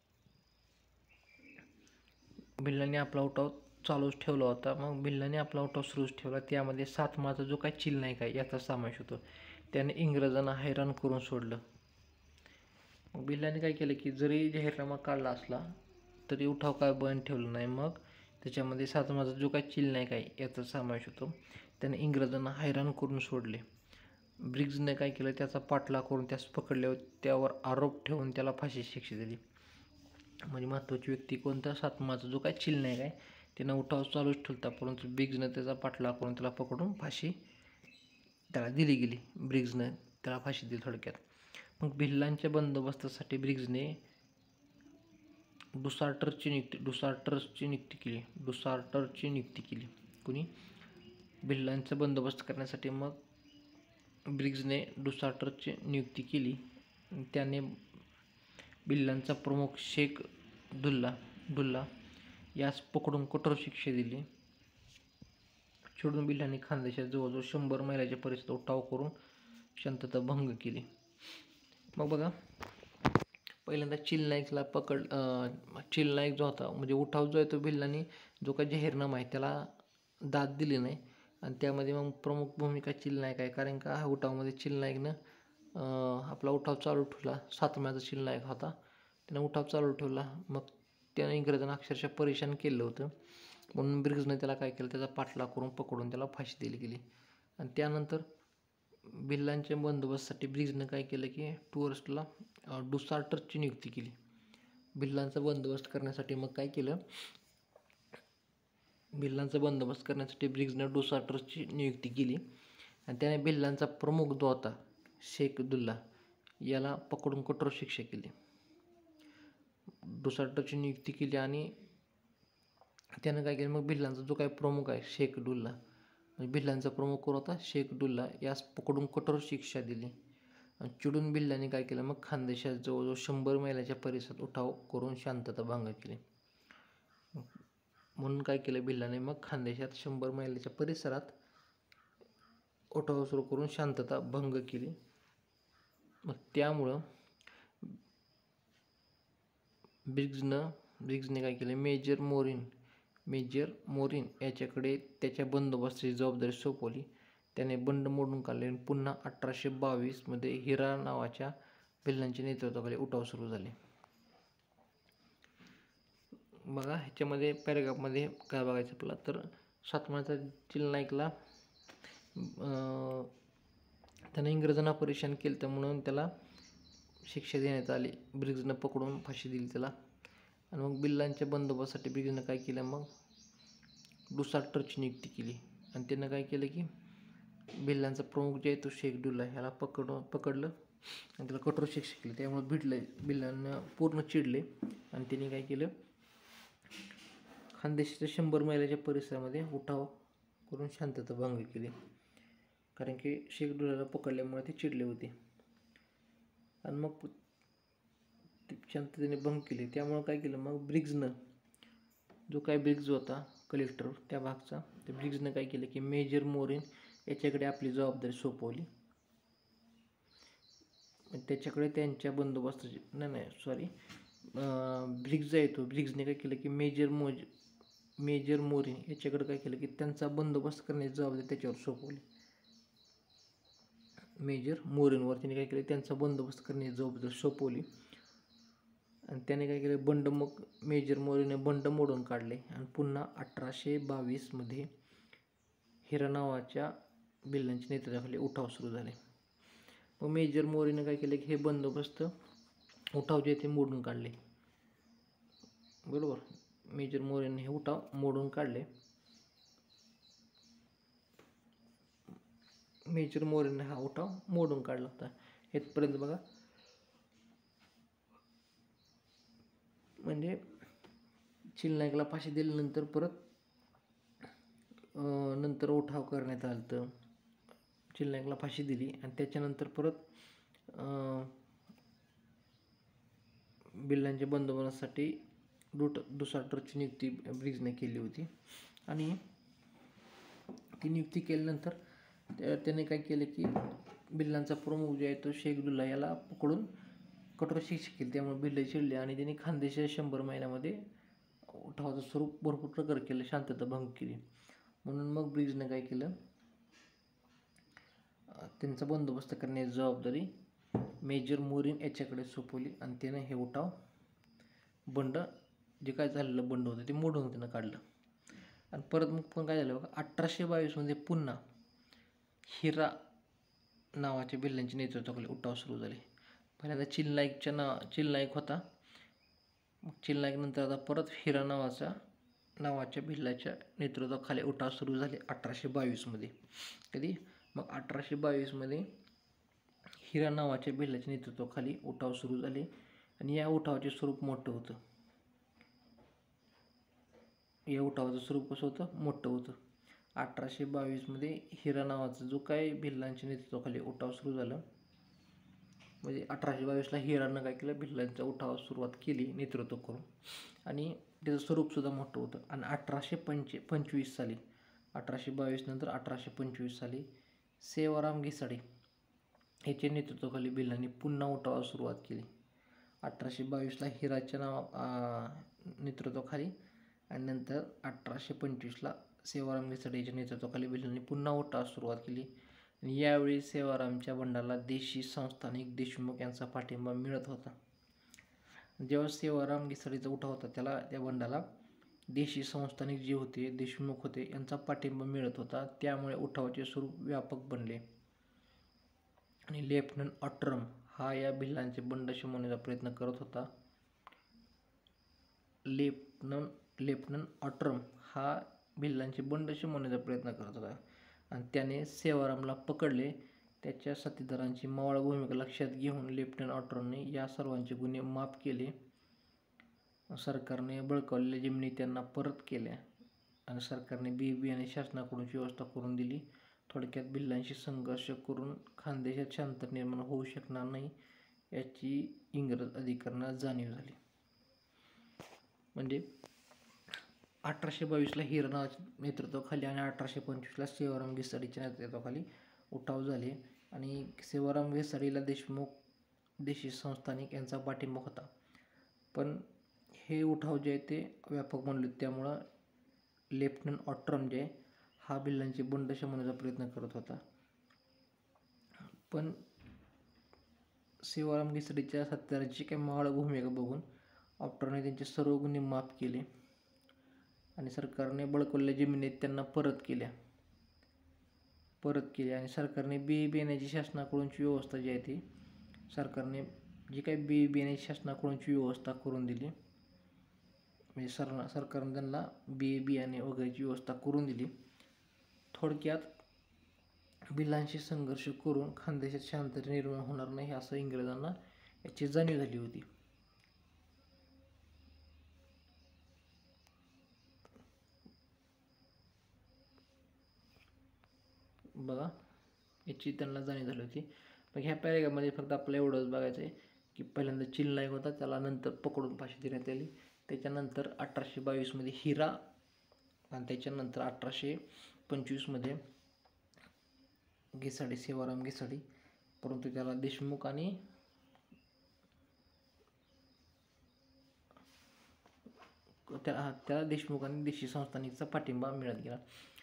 A: मग भिल्लांनी आपला उठाव सुरूच ठेवला. त्यामध्ये सातमाळाचा जो काय चिलनायक आहे याचा समावेश होतो. त्याने इंग्रजांना हैराण करून सोडलं. मग भिल्लांनी काय केलं की जरी जाहीरनामा काढला असला तरी उठाव काय बंद ठेवला नाही. मग त्याच्यामध्ये सातमाळाचा जो काय चिलनायक आहे याचा समावेश होतो. त्याने इंग्रजांना हैराण करून सोडले. ब्रिग्जने काय केलं त्याचा पाठलाग करून त्यास पकडल्यावर त्यावर आरोप ठेवून त्याला फाशी शिक्षा दिली. म्हणजे महत्त्वाची व्यक्ती कोणता सातमाळाचा जो काय चिलनायक आहे त्यानं उठाव चालूच ठेवता, परंतु ब्रिग्जनं त्याचा पाठलाग करून त्याला पकडून फाशी त्याला दिली गेली. ब्रिग्जनं त्याला फाशी दिली थोडक्यात. मग भिल्लांच्या बंदोबस्तासाठी ब्रिग्जने डुसार्टरची नियुक्ती केली. कुणी भिल्लांचा बंदोबस्त करण्यासाठी मग ब्रिग्जने डुसार्टरची नियुक्ती केली. त्याने भिल्लांचा प्रमुख शेख दुल्ला यास पकडून कठोर शिक्षा दिली. चिडून भिल्लांनी खानदेशात जवळजवळ 100 मैलाच्या परिसरात उठाव करून शांतता भंग केली. मग बघा पहिल्यांदा चिलनायक जो होता म्हणजे उठाव जो आहे तो भिल्लांनी जो काही जाहीरनामा आहे त्याला दाद दिली नाही. आणि त्यामध्ये मग प्रमुख भूमिका चिलनायक आहे, कारण का ह्या उठावामध्ये चिलनायकनं आपला उठाव चालू ठेवला. सातमाळाचा चिलनायक होता, त्यानं उठाव चालू ठेवला. मग त्याने इंग्रजांना अक्षरशः परेशान केलं होतं म्हणून ब्रिग्जने त्याला काय केलं त्याचा पाठलाग करून पकडून त्याला फाशी दिली गेली. आणि त्यानंतर भिल्लांच्या बंदोबस्तासाठी ब्रिग्जने काय केलं की टूरिस्टला डुसार्टरची नियुक्ती केली. भिल्लांचा बंदोबस्त करण्यासाठी ब्रिग्जने डुसार्टरची नियुक्ती केली. आणि त्याने भिल्लांचा प्रमुख जो होता शेख दुल्ला याला पकडून कठोर शिक्षा केली. डुसार्टरची नियुक्ती केली आणि त्यानं काय केलं मग भिल्लांचा जो काही प्रमुख आहे शेख दुल्ला, म्हणजे भिल्लांचा प्रमुख कोण होता शेख दुल्ला, यास पकडून कठोर शिक्षा दिली. आणि चिडून भिल्लांनी काय केलं मग खानदेशात जवळजवळ 100 मैलाच्या परिसरात उठाव करून शांतता भंग केली. म्हणून काय केलं भिल्लाने मग खानदेशात 100 मैलाच्या परिसरात उठाव सुरू करून शांतता भंग केली. मग त्यामुळं ब्रिग्जने काय केलं मेजर मोरिन याच्याकडे त्याच्या बंदोबस्ताची जबाबदारी सोपवली. त्याने बंड मोडून काढले आणि पुन्हा 1822मध्ये हिरा नावाच्या भिल्लांच्या नेतृत्वाखाली उठाव सुरू झाले. बघा ह्याच्यामध्ये पॅरेग्राफमध्ये काय बघायचं आपल्याला तर सातमाळाचा चिलनायकला त्यानं इंग्रजांना परेशान केलं तर म्हणून त्याला शिक्षा देण्यात आली. ब्रिग्जनं पकडून फाशी दिली त्याला. आणि मग भिल्लांच्या बंदोबस्तासाठी ब्रिग्जनं काय केलं, मग डुसाटरची नियुक्ती केली. आणि त्यानं काय केलं की भिल्लांचा प्रमुख जे आहे तो शेख दुल्ला ह्याला पकडलं आणि त्याला कठोर शिक्षा केली. त्यामुळे भिल्लांना पूर्ण चिडले आणि त्यांनी काय केलं, खानदेशाच्या 100 मैलाच्या परिसरामध्ये उठाव करून शांतता भंग केली. कारण की शेख दुल्लाला पकडल्यामुळे ते चिडले होते. आणि मग शांततेने भंग केली. त्यामुळं काय केलं, मग ब्रिग्जनं जो काय ब्रिग्ज होता कलेक्टर त्या भागचा, त्या ब्रिग्जनं काय केलं की मेजर मोरेन याच्याकडे आपली जबाबदारी सोपवली. त्याच्याकडे त्यांच्या बंदोबस्ताची ब्रिग्ज आहे तो ब्रिग्जने काय केलं की मेजर मोरेन याच्याकडे काय केलं की त्यांचा बंदोबस्त करण्याची जबाबदारी त्याच्यावर सोपवली. मेजर मोरेनवर त्याने काय केलं, त्यांचा बंदोबस्त करण्याची जबाबदारी सोपवली. आणि त्याने काय केलं, मेजर मोरेने बंड मोडून काढले आणि पुन्हा 1822 हिरा नावाच्या भिल्लांच्या नेतृत्वाखाली उठाव सुरू झाले. मग मेजर मोरेने काय केलं की हे बंदोबस्त उठाव जे ते मोडून काढले. बरोबर, मेजर मोरेने हे उठाव मोडून काढले. मेजर मोरेने हा उठाव मोडून काढला होता. इथपर्यंत बघा. म्हणजे चिलनायकला फाशी दिल्यानंतर परत नंतर उठाव करण्यात आलं. तर चिलनायकला फाशी दिली आणि त्याच्यानंतर परत भिल्लांच्या बंदोबस्तासाठी डुसाटरची नियुक्ती ब्रिग्जने केली होती. आणि ती नियुक्ती केल्यानंतर त्याने काय केलं की भिल्लांचा प्रमुख जो आहे तो शेख दुल्ला याला पकडून कठोर शिक्षा केली. त्यामुळे भिल्ले चिडले आणि त्यांनी खानदेशाच्या 100 मैलामध्ये उठावाचं स्वरूप भरपूर प्रकार केलं, शांतता भंग केली. म्हणून मग ब्रिग्जने काय केलं, त्यांचा बंदोबस्त करण्याची जबाबदारी मेजर मोरेन याच्याकडे सोपवली आणि त्याने हे उठाव जे काय झालेलं बंड होतं ते मोडून त्यानं काढलं. आणि परत मग पण काय झालं बघा, 1822 पुन्हा हिरा नावाच्या भिल्लांच्या नेतृत्वाखाली उठाव सुरू झाले. पहिल्यांदा चिलनायक होता. मग चिलनायक नंतर आता परत हिरा नावाच्या भिल्लाच्या नेतृत्वाखाली उठाव सुरू झाले 1822 कधी, मग 1822 हिरा नावाच्या भिल्लाच्या नेतृत्वाखाली उठाव सुरू झाले. आणि या उठावाचे स्वरूप मोठं होतं. या उठावाचं स्वरूप कसं होतं, मोठं होतं. 1822 हिरा नावाचा जो काय भिल्लांच्या नेतृत्वाखाली उठाव सुरू झाला, म्हणजे 1822ला हिरानं काय केलं, भिल्लांचा उठावास सुरुवात केली नेतृत्व करून. आणि त्याचं स्वरूपसुद्धा मोठं होतं. आणि 1825 साली 1822 नंतर 1825 साली सेवाराम घिसाडे याच्या नेतृत्वाखाली भिल्लांनी पुन्हा उठावास सुरुवात केली. 1822ला हिराच्या नेतृत्वाखाली आणि नंतर 1825ला सेवाराम घिसाडे याच्या नेतृत्वाखाली भिल्लांनी पुन्हा उठावास सुरुवात केली. आणि यावेळी सेवारामच्या बंडाला देशी संस्थानिक देशमुख यांचा पाठिंबा मिळत होता. जेव्हा सेवाराम घिसाडेचा उठाव होता त्या बंडाला देशी संस्थानिक जे होते, देशमुख होते, यांचा पाठिंबा मिळत होता. त्यामुळे उठावाचे स्वरूप व्यापक बनले. आणि लेफ्टनंट ऑट्रम हा या भिल्लांचे बंड शमवण्याचा प्रयत्न करत होता. लेफ्टनंट ऑट्रम हा भिल्लांचे बंड शमवण्याचा प्रयत्न करत होता आणि त्याने सेवारामला पकडले. त्याच्या साथीदारांची मावळ भूमिका लक्षात घेऊन लेफ्टनंट ऑट्रमने या सर्वांचे गुन्हे माफ केले. सरकारने बळकावलेल्या जमिनी त्यांना परत केल्या आणि सरकारने बी-बियाणे शासनाकडून व्यवस्था करून दिली. थोडक्यात भिल्लांशी संघर्ष करून खानदेशात शांतता निर्माण होऊ शकणार नाही याची इंग्रज अधिकाऱ्यांना जाणीव झाली. म्हणजे 1822ला हिरा नावाच्या नेतृत्वाखाली आणि 1825ला सेवाराम घिसाडेच्या नेतृत्वाखाली उठाव झाले. आणि सेवाराम घिसाडेला देशी संस्थानिक यांचा पाठिंबा होता. पण हे उठाव जे आहे ते व्यापक बनले. त्यामुळं लेफ्टनंट ऑट्रम जे हा भिल्लांचे बंड शमवण्याचा प्रयत्न करत होता. पण सेवाराम घिसाडेच्या साथीदारांची काही मावळ भूमिका बघून ऑट्रमने त्यांचे सर्व गुन्हे माफ केले आणि सरकारने बळकावलेल्या जमिनी त्यांना परत केल्या. परत केली आणि सरकारने बियाण्याची शासनाकडूनची व्यवस्था जी आहे ती सरकारने जी काही बियाण्याची शासनाकडूनची व्यवस्था करून दिली, म्हणजे सरकारने त्यांना बियाणे वगैरेची व्यवस्था करून दिली. थोडक्यात भिल्लांशी संघर्ष करून खानदेशात शांतता निर्माण होणार नाही असं इंग्रजांना याची जाणीव झाली होती. बघा, याची त्यांना जाणीव झाली होती. मग ह्या पॅरेग्राफमध्ये फक्त आपल्याला एवढंच बघायचं आहे की पहिल्यांदा चिल नाईक होता, त्याला नंतर पकडून फाशी देण्यात आली. त्याच्यानंतर 1822मध्ये हिरा आणि त्याच्यानंतर 1825मध्ये घिसाडे, सेवाराम घिसाडे, परंतु त्याला देशमुख आणि त्याला देशमुख आणि देशी संस्थानिकचा पाठिंबा मिळत गेला.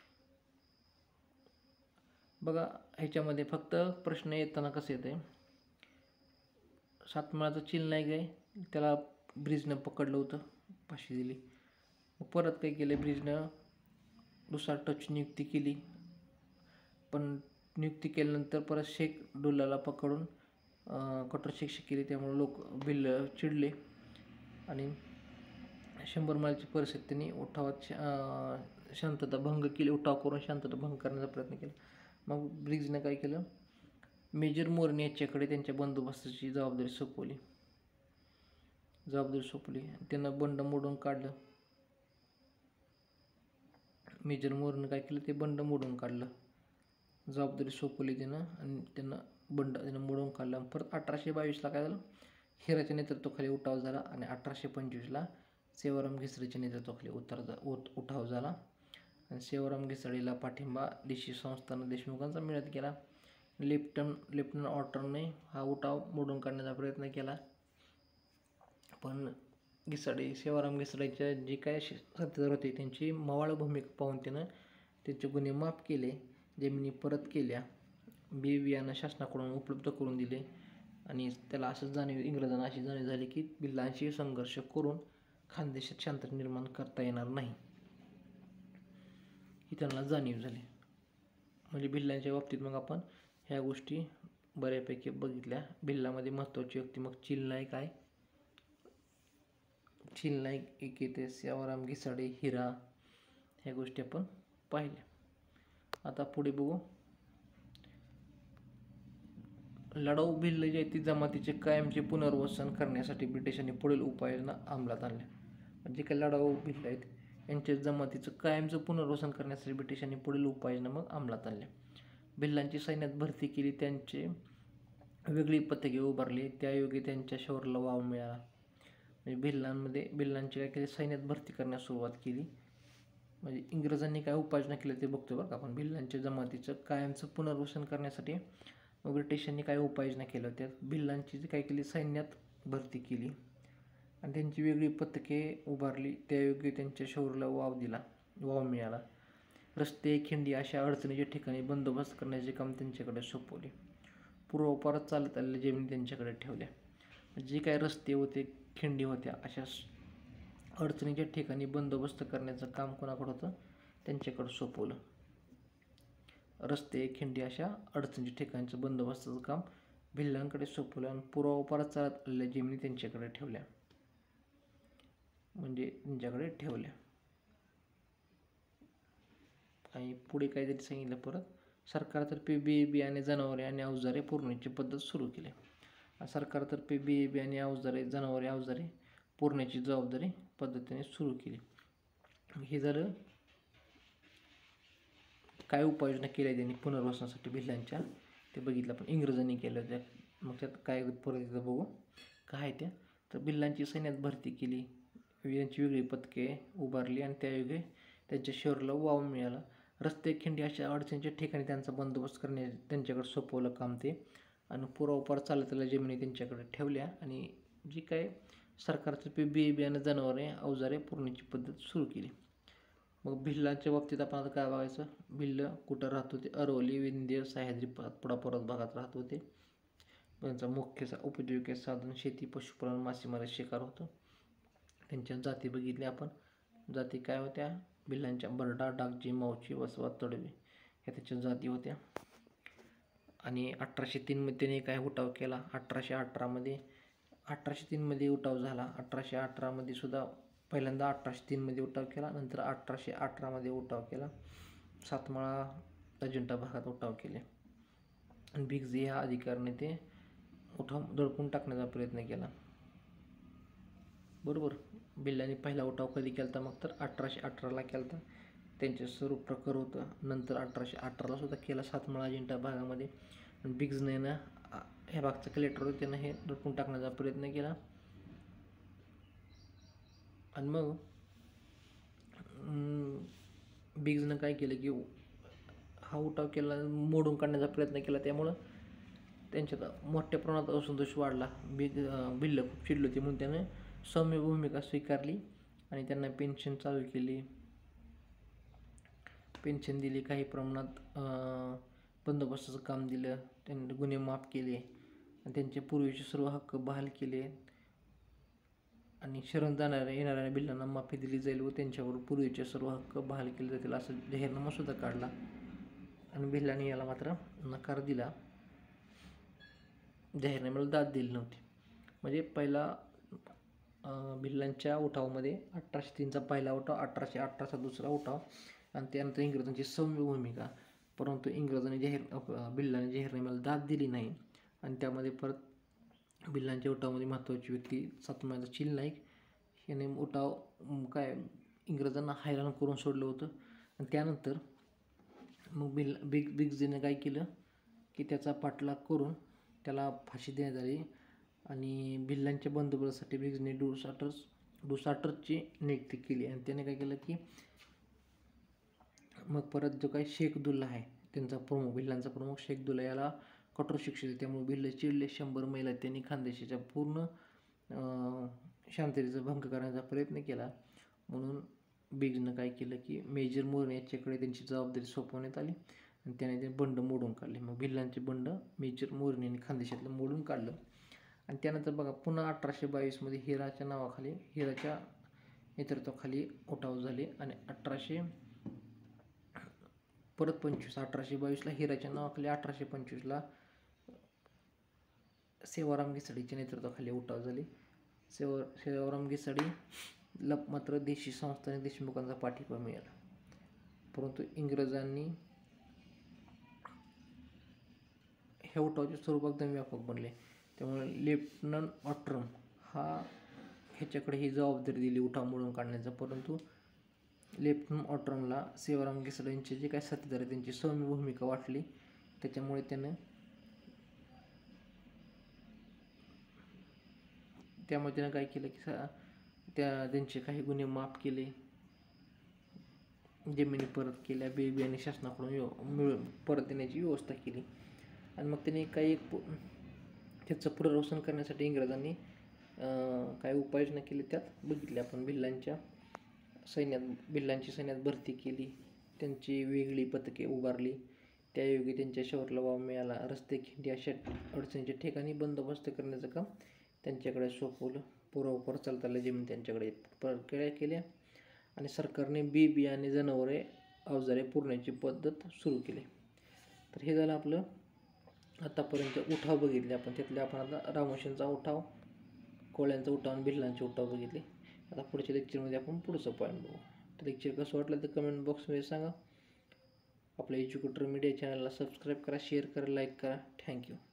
A: बघा, ह्याच्यामध्ये फक्त प्रश्न येताना कसं येते, सातमाळाचा चिल नाईक आहे, त्याला ब्रिजनं पकडलं होतं, फाशी दिली. मग परत काय केलं, ब्रिजनं दुसरा टच नियुक्ती केली, पण नियुक्ती केल्यानंतर परत शेख डुल्लाला पकडून कठोर शिक्षा केली. त्यामुळे लोक भिल्ल चिडले आणि 100 माईलची परिस्थिती त्यांनी उठावात शांतता भंग केली, उठाव करून शांतता भंग करण्याचा प्रयत्न केला. मग ब्रिग्जनं काय केलं, मेजर मोर्ने याच्याकडे त्यांच्या बंदोबस्ताची जबाबदारी सोपवली. त्यांना बंड मोडून काढलं. मेजर मोरनं काय केलं, ते बंड मोडून काढलं, जबाबदारी सोपवली त्यानं आणि त्यानं मोडून काढलं. परत 1822ला काय झालं, हिराच्या नेतृत्वाखाली उठाव झाला आणि 1825ला सेवाराम घिसाडेच्या नेतृत्वाखाली उठाव झाला आणि सेवाराम घिसाडेला पाठिंबा देशी संस्थान देशमुखांचा मिळत गेला. लेफ्टनंट ऑर्टरने हा उठाव मोडून काढण्याचा प्रयत्न केला, पण सेवाराम घिसाडेच्या जे काय साथीदार होते त्यांची मवाळ भूमिका पाहून त्यानं त्यांचे गुन्हे माफ केले, जमिनी परत केल्या, बियाणं शासनाकडून उपलब्ध करून दिले आणि त्याला इंग्रजांना अशी जाणीव झाली की भिल्लांशी संघर्ष करून खानदेशात शांतता निर्माण करता येणार नाही, ही त्यांना जाणीव झाली. म्हणजे भिल्लांच्या बाबतीत मग आपण ह्या गोष्टी बऱ्यापैकी बघितल्या. भिल्लामध्ये महत्त्वाची व्यक्ती मग चिल नाईक आहे, चिल नाईक, एकेते, सेवाराम घिसाडे, हिरा, ह्या गोष्टी आपण पाहिल्या. आता पुढे बघू, लढाऊ भिल्ल जे आहेत ती जमातीचे कायमचे पुनर्वसन करण्यासाठी ब्रिटिशांनी पुढील उपाययोजना अंमलात आणल्या. जे काही लढाऊ भिल्ल आहेत यांच्या जमातीचं कायमचं पुनर्वसन करण्यासाठी ब्रिटिशांनी पुढील उपाययोजना मग अंमलात आणल्या. भिल्लांची सैन्यात भरती केली, त्यांचे वेगळी पथके उभारली, त्यायोगे त्यांच्या शौर्याला वाव मिळाला. म्हणजे भिल्लांची काय केली, सैन्यात भरती करण्यास सुरुवात केली. म्हणजे इंग्रजांनी काय उपाययोजना केल्या ते बघतो बरं का आपण. भिल्लांच्या जमातीचं कायमचं पुनर्वसन करण्यासाठी ब्रिटिशांनी काय उपाययोजना केल्या होत्या, भिल्लांची काय केली, सैन्यात भरती केली आणि त्यांची वेगळी पथके उभारली, त्यायोगे त्यांच्या शौर्याला वाव मिळाला. रस्ते, खिंडी अशा अडचणीच्या ठिकाणी बंदोबस्त करण्याचे काम त्यांच्याकडे सोपवले. पूर्वापार चालत आलेल्या जमिनी त्यांच्याकडे ठेवल्या. जे काही रस्ते होते, खिंडी होत्या, अशा अडचणीच्या ठिकाणी बंदोबस्त करण्याचं काम कोणाकडं होतं, त्यांच्याकडं सोपवलं. रस्ते, खिंडी अशा अडचणीच्या ठिकाणचं बंदोबस्ताचं काम भिल्लांकडे सोपवलं आणि पूर्वापार चालत आलेल्या जमिनी त्यांच्याकडे ठेवल्या, आणि पुढे काहीतरी सांगितलं परत, सरकारतर्फे बियाणे, जनावरे आणि अवजारे पुरवण्याची पद्धत सुरू केली. सरकारतर्फे बियाणे, अवजारे पुरवण्याची जबाबदारी पद्धतीने सुरू केली. हे झालं काय उपाययोजना केल्या त्यांनी पुनर्वसनासाठी भिल्लांच्या, ते बघितलं आपण इंग्रजांनी केलं त्या. मग त्यात काय परत एकदा बघू काय त्या. तर भिल्लांची सैन्यात भरती केली, यांची वेगळी पथके उभारली आणि त्यायोगे त्यांच्या शौर्याला वाव मिळाला. रस्ते, खिंडी अशा अडचणीच्या ठिकाणी त्यांचा बंदोबस्त करणे त्यांच्याकडे सोपवलं काम ते, आणि पूर्वापार चालत आलेल्या जमिनी त्यांच्याकडे ठेवल्या आणि जी काय सरकारतर्फे बियाणे, जनावरे, अवजारे पुरवण्याची पद्धत सुरू केली. मग भिल्लांच्या बाबतीत आपण आता काय बघायचं, भिल्ल कुठं राहत होते, अरवली, विंध्य, सह्याद्री परत भागात राहत होते. त्यांचा मुख्य उपजीविकेचं साधन शेती, पशुपालन, मासेमारी, शिकार होतं. त्यांच्या जाती बघितल्या आपण. जाती काय होत्या भिल्लांच्या, बरडा, डागजी, मावची, वसवा, तडवी ह्या त्याच्या जाती होत्या. आणि 1803मध्ये त्याने काय उठाव केला, 1803मध्ये उठाव झाला. 1818मध्ये सुद्धा पहिल्यांदा 1803मध्ये उठाव केला, नंतर 1818मध्ये उठाव केला. सातमाळा अजिंठा भागात उठाव केले आणि भिगजी ह्या अधिकाऱ्याने ते उठाव दडपून टाकण्याचा प्रयत्न केला. बरोबर. भिल्लांनी पहिला उठाव कधी केला होता, मग तर 1818ला केला होता. त्यांचे स्वरूप प्रखर होतं. नंतर 1818ला सुद्धा केला सातमाळा अजिंठा भागामध्ये. आणि बिग्जने ना ह्या भागचा कलेक्टर होता, त्यानं हे दडपून टाकण्याचा प्रयत्न केला. आणि मग बिग्जनं काय केलं की हा उठाव केला, मोडून काढण्याचा प्रयत्न केला. त्यामुळं त्यांच्यात मोठ्या प्रमाणात असंतोष वाढला. भिल्ल खूप चिडले होते म्हणून त्यानं सौम्य भूमिका स्वीकारली आणि त्यांना पेन्शन चालू केली, पेन्शन दिली, काही प्रमाणात बंदोबस्ताचं काम दिलं, त्यांनी गुन्हे माफ केले आणि त्यांचे पूर्वीचे सर्व हक्क बहाल केले आणि शरण येणाऱ्या भिल्लांना माफी दिली जाईल व त्यांच्यावर पूर्वीचे सर्व हक्क बहाल केले जातील असं जाहीरनामा सुद्धा काढला. आणि भिल्लांनी याला मात्र नकार दिला, जाहीरनाम्याला दाद दिली नव्हती. म्हणजे पहिला भिल्लांच्या उठावामध्ये 1803चा पहिला उठाव, 1818चा दुसरा उठाव आणि त्यानंतर इंग्रजांची सौम्य भूमिका. परंतु इंग्रजांनी भिल्लांनी जाहीरनाम्याला दाद दिली नाही आणि त्यामध्ये परत भिल्लांच्या उठावामध्ये महत्त्वाची व्यक्ती सातमाळ्याचा चिल नाईक याने उठाव काय इंग्रजांना हैराण करून सोडलं होतं. आणि त्यानंतर मग बिग्जीने काय केलं की त्याचा पाठलाग करून त्याला फाशी देण्यात आली आणि भिल्लांच्या बंदोबस्तासाठी बिग्जने डुसाटरची नियुक्ती केली. आणि त्याने काय केलं की मग परत जो काही शेख दुल्ला आहे त्यांचा प्रमुख, भिल्लांचा प्रमुख शेख दुल्ला याला कठोर शिक्षा दिली. त्यामुळे भिल्ल चिडले. 100 महिला त्यांनी खानदेशाच्या पूर्ण शांततेचा भंग करण्याचा प्रयत्न केला. म्हणून बिग्जनं काय केलं की मेजर मोर्ने याच्याकडे त्यांची जबाबदारी सोपवण्यात आली आणि त्याने ते बंड मोडून काढले. मग भिल्लांचे बंड मेजर मोर्नेने खानदेशातलं मोडून काढलं. आणि त्यानंतर बघा पुन्हा 1822मध्ये हिराच्या नेतृत्वाखाली उठाव झाले आणि 1822ला हिराच्या नावाखाली 1825ला सेवाराम घिसाडीच्या नेतृत्वाखाली उठाव झाले. सेवाराम घिसाडीला मात्र देशी संस्थानिक देशमुखांचा पाठिंबा मिळाला. परंतु इंग्रजांनी ह्या उठावाचे स्वरूप एकदम व्यापक बनले. त्यामुळे लेफ्टनंट ऑट्रम ह्याच्याकडे ही जबाबदारी दिली उठाव मोडून काढण्याचा. परंतु लेफ्टनंट ऑट्रमला सेवाराम घिसाडे यांचे जे काही साथीदार आहेत त्यांची सौम्य भूमिका वाटली. त्याच्यामुळे त्यानं काय केलं की त्यांचे काही गुन्हे माफ केले, जमिनी परत केल्या, बियाणे शासनाकडून परत देण्याची व्यवस्था केली. आणि मग त्यांनी काही त्याचं पुनर्वसन करण्यासाठी इंग्रजांनी काही उपाययोजना केली. त्यात बघितले आपण भिल्लांची सैन्यात भरती केली, त्यांची वेगळी पथके उभारली, त्यायोगे त्यांच्या शहराला वाव मिळाला. रस्ते, खिंडी अशा अडचणीच्या ठिकाणी बंदोबस्त करण्याचं काम त्यांच्याकडे सोपवलं. पूर्वापार चालताना जमीन त्यांच्याकडे केल्या आणि सरकारने बियाणे, जनावरे, अवजारे पुरवण्याची पद्धत सुरू केली. तर हे झालं आपलं आतापर्यंत उठाव बघितले आपण. त्यातले आपण आता रामोशींचा उठाव, कोळ्यांचा उठाव आणि भिल्लांचे उठाव बघितले. आता पुढच्या लेक्चरमध्ये आपण पुढचं पॉईंट बघू. तर लेक्चर कसं वाटलं तर कमेंट बॉक्समध्ये सांगा. आपल्या एज्युकेटर मीडिया चॅनलला सबस्क्राईब करा, शेअर करा, लाईक करा. थँक्यू.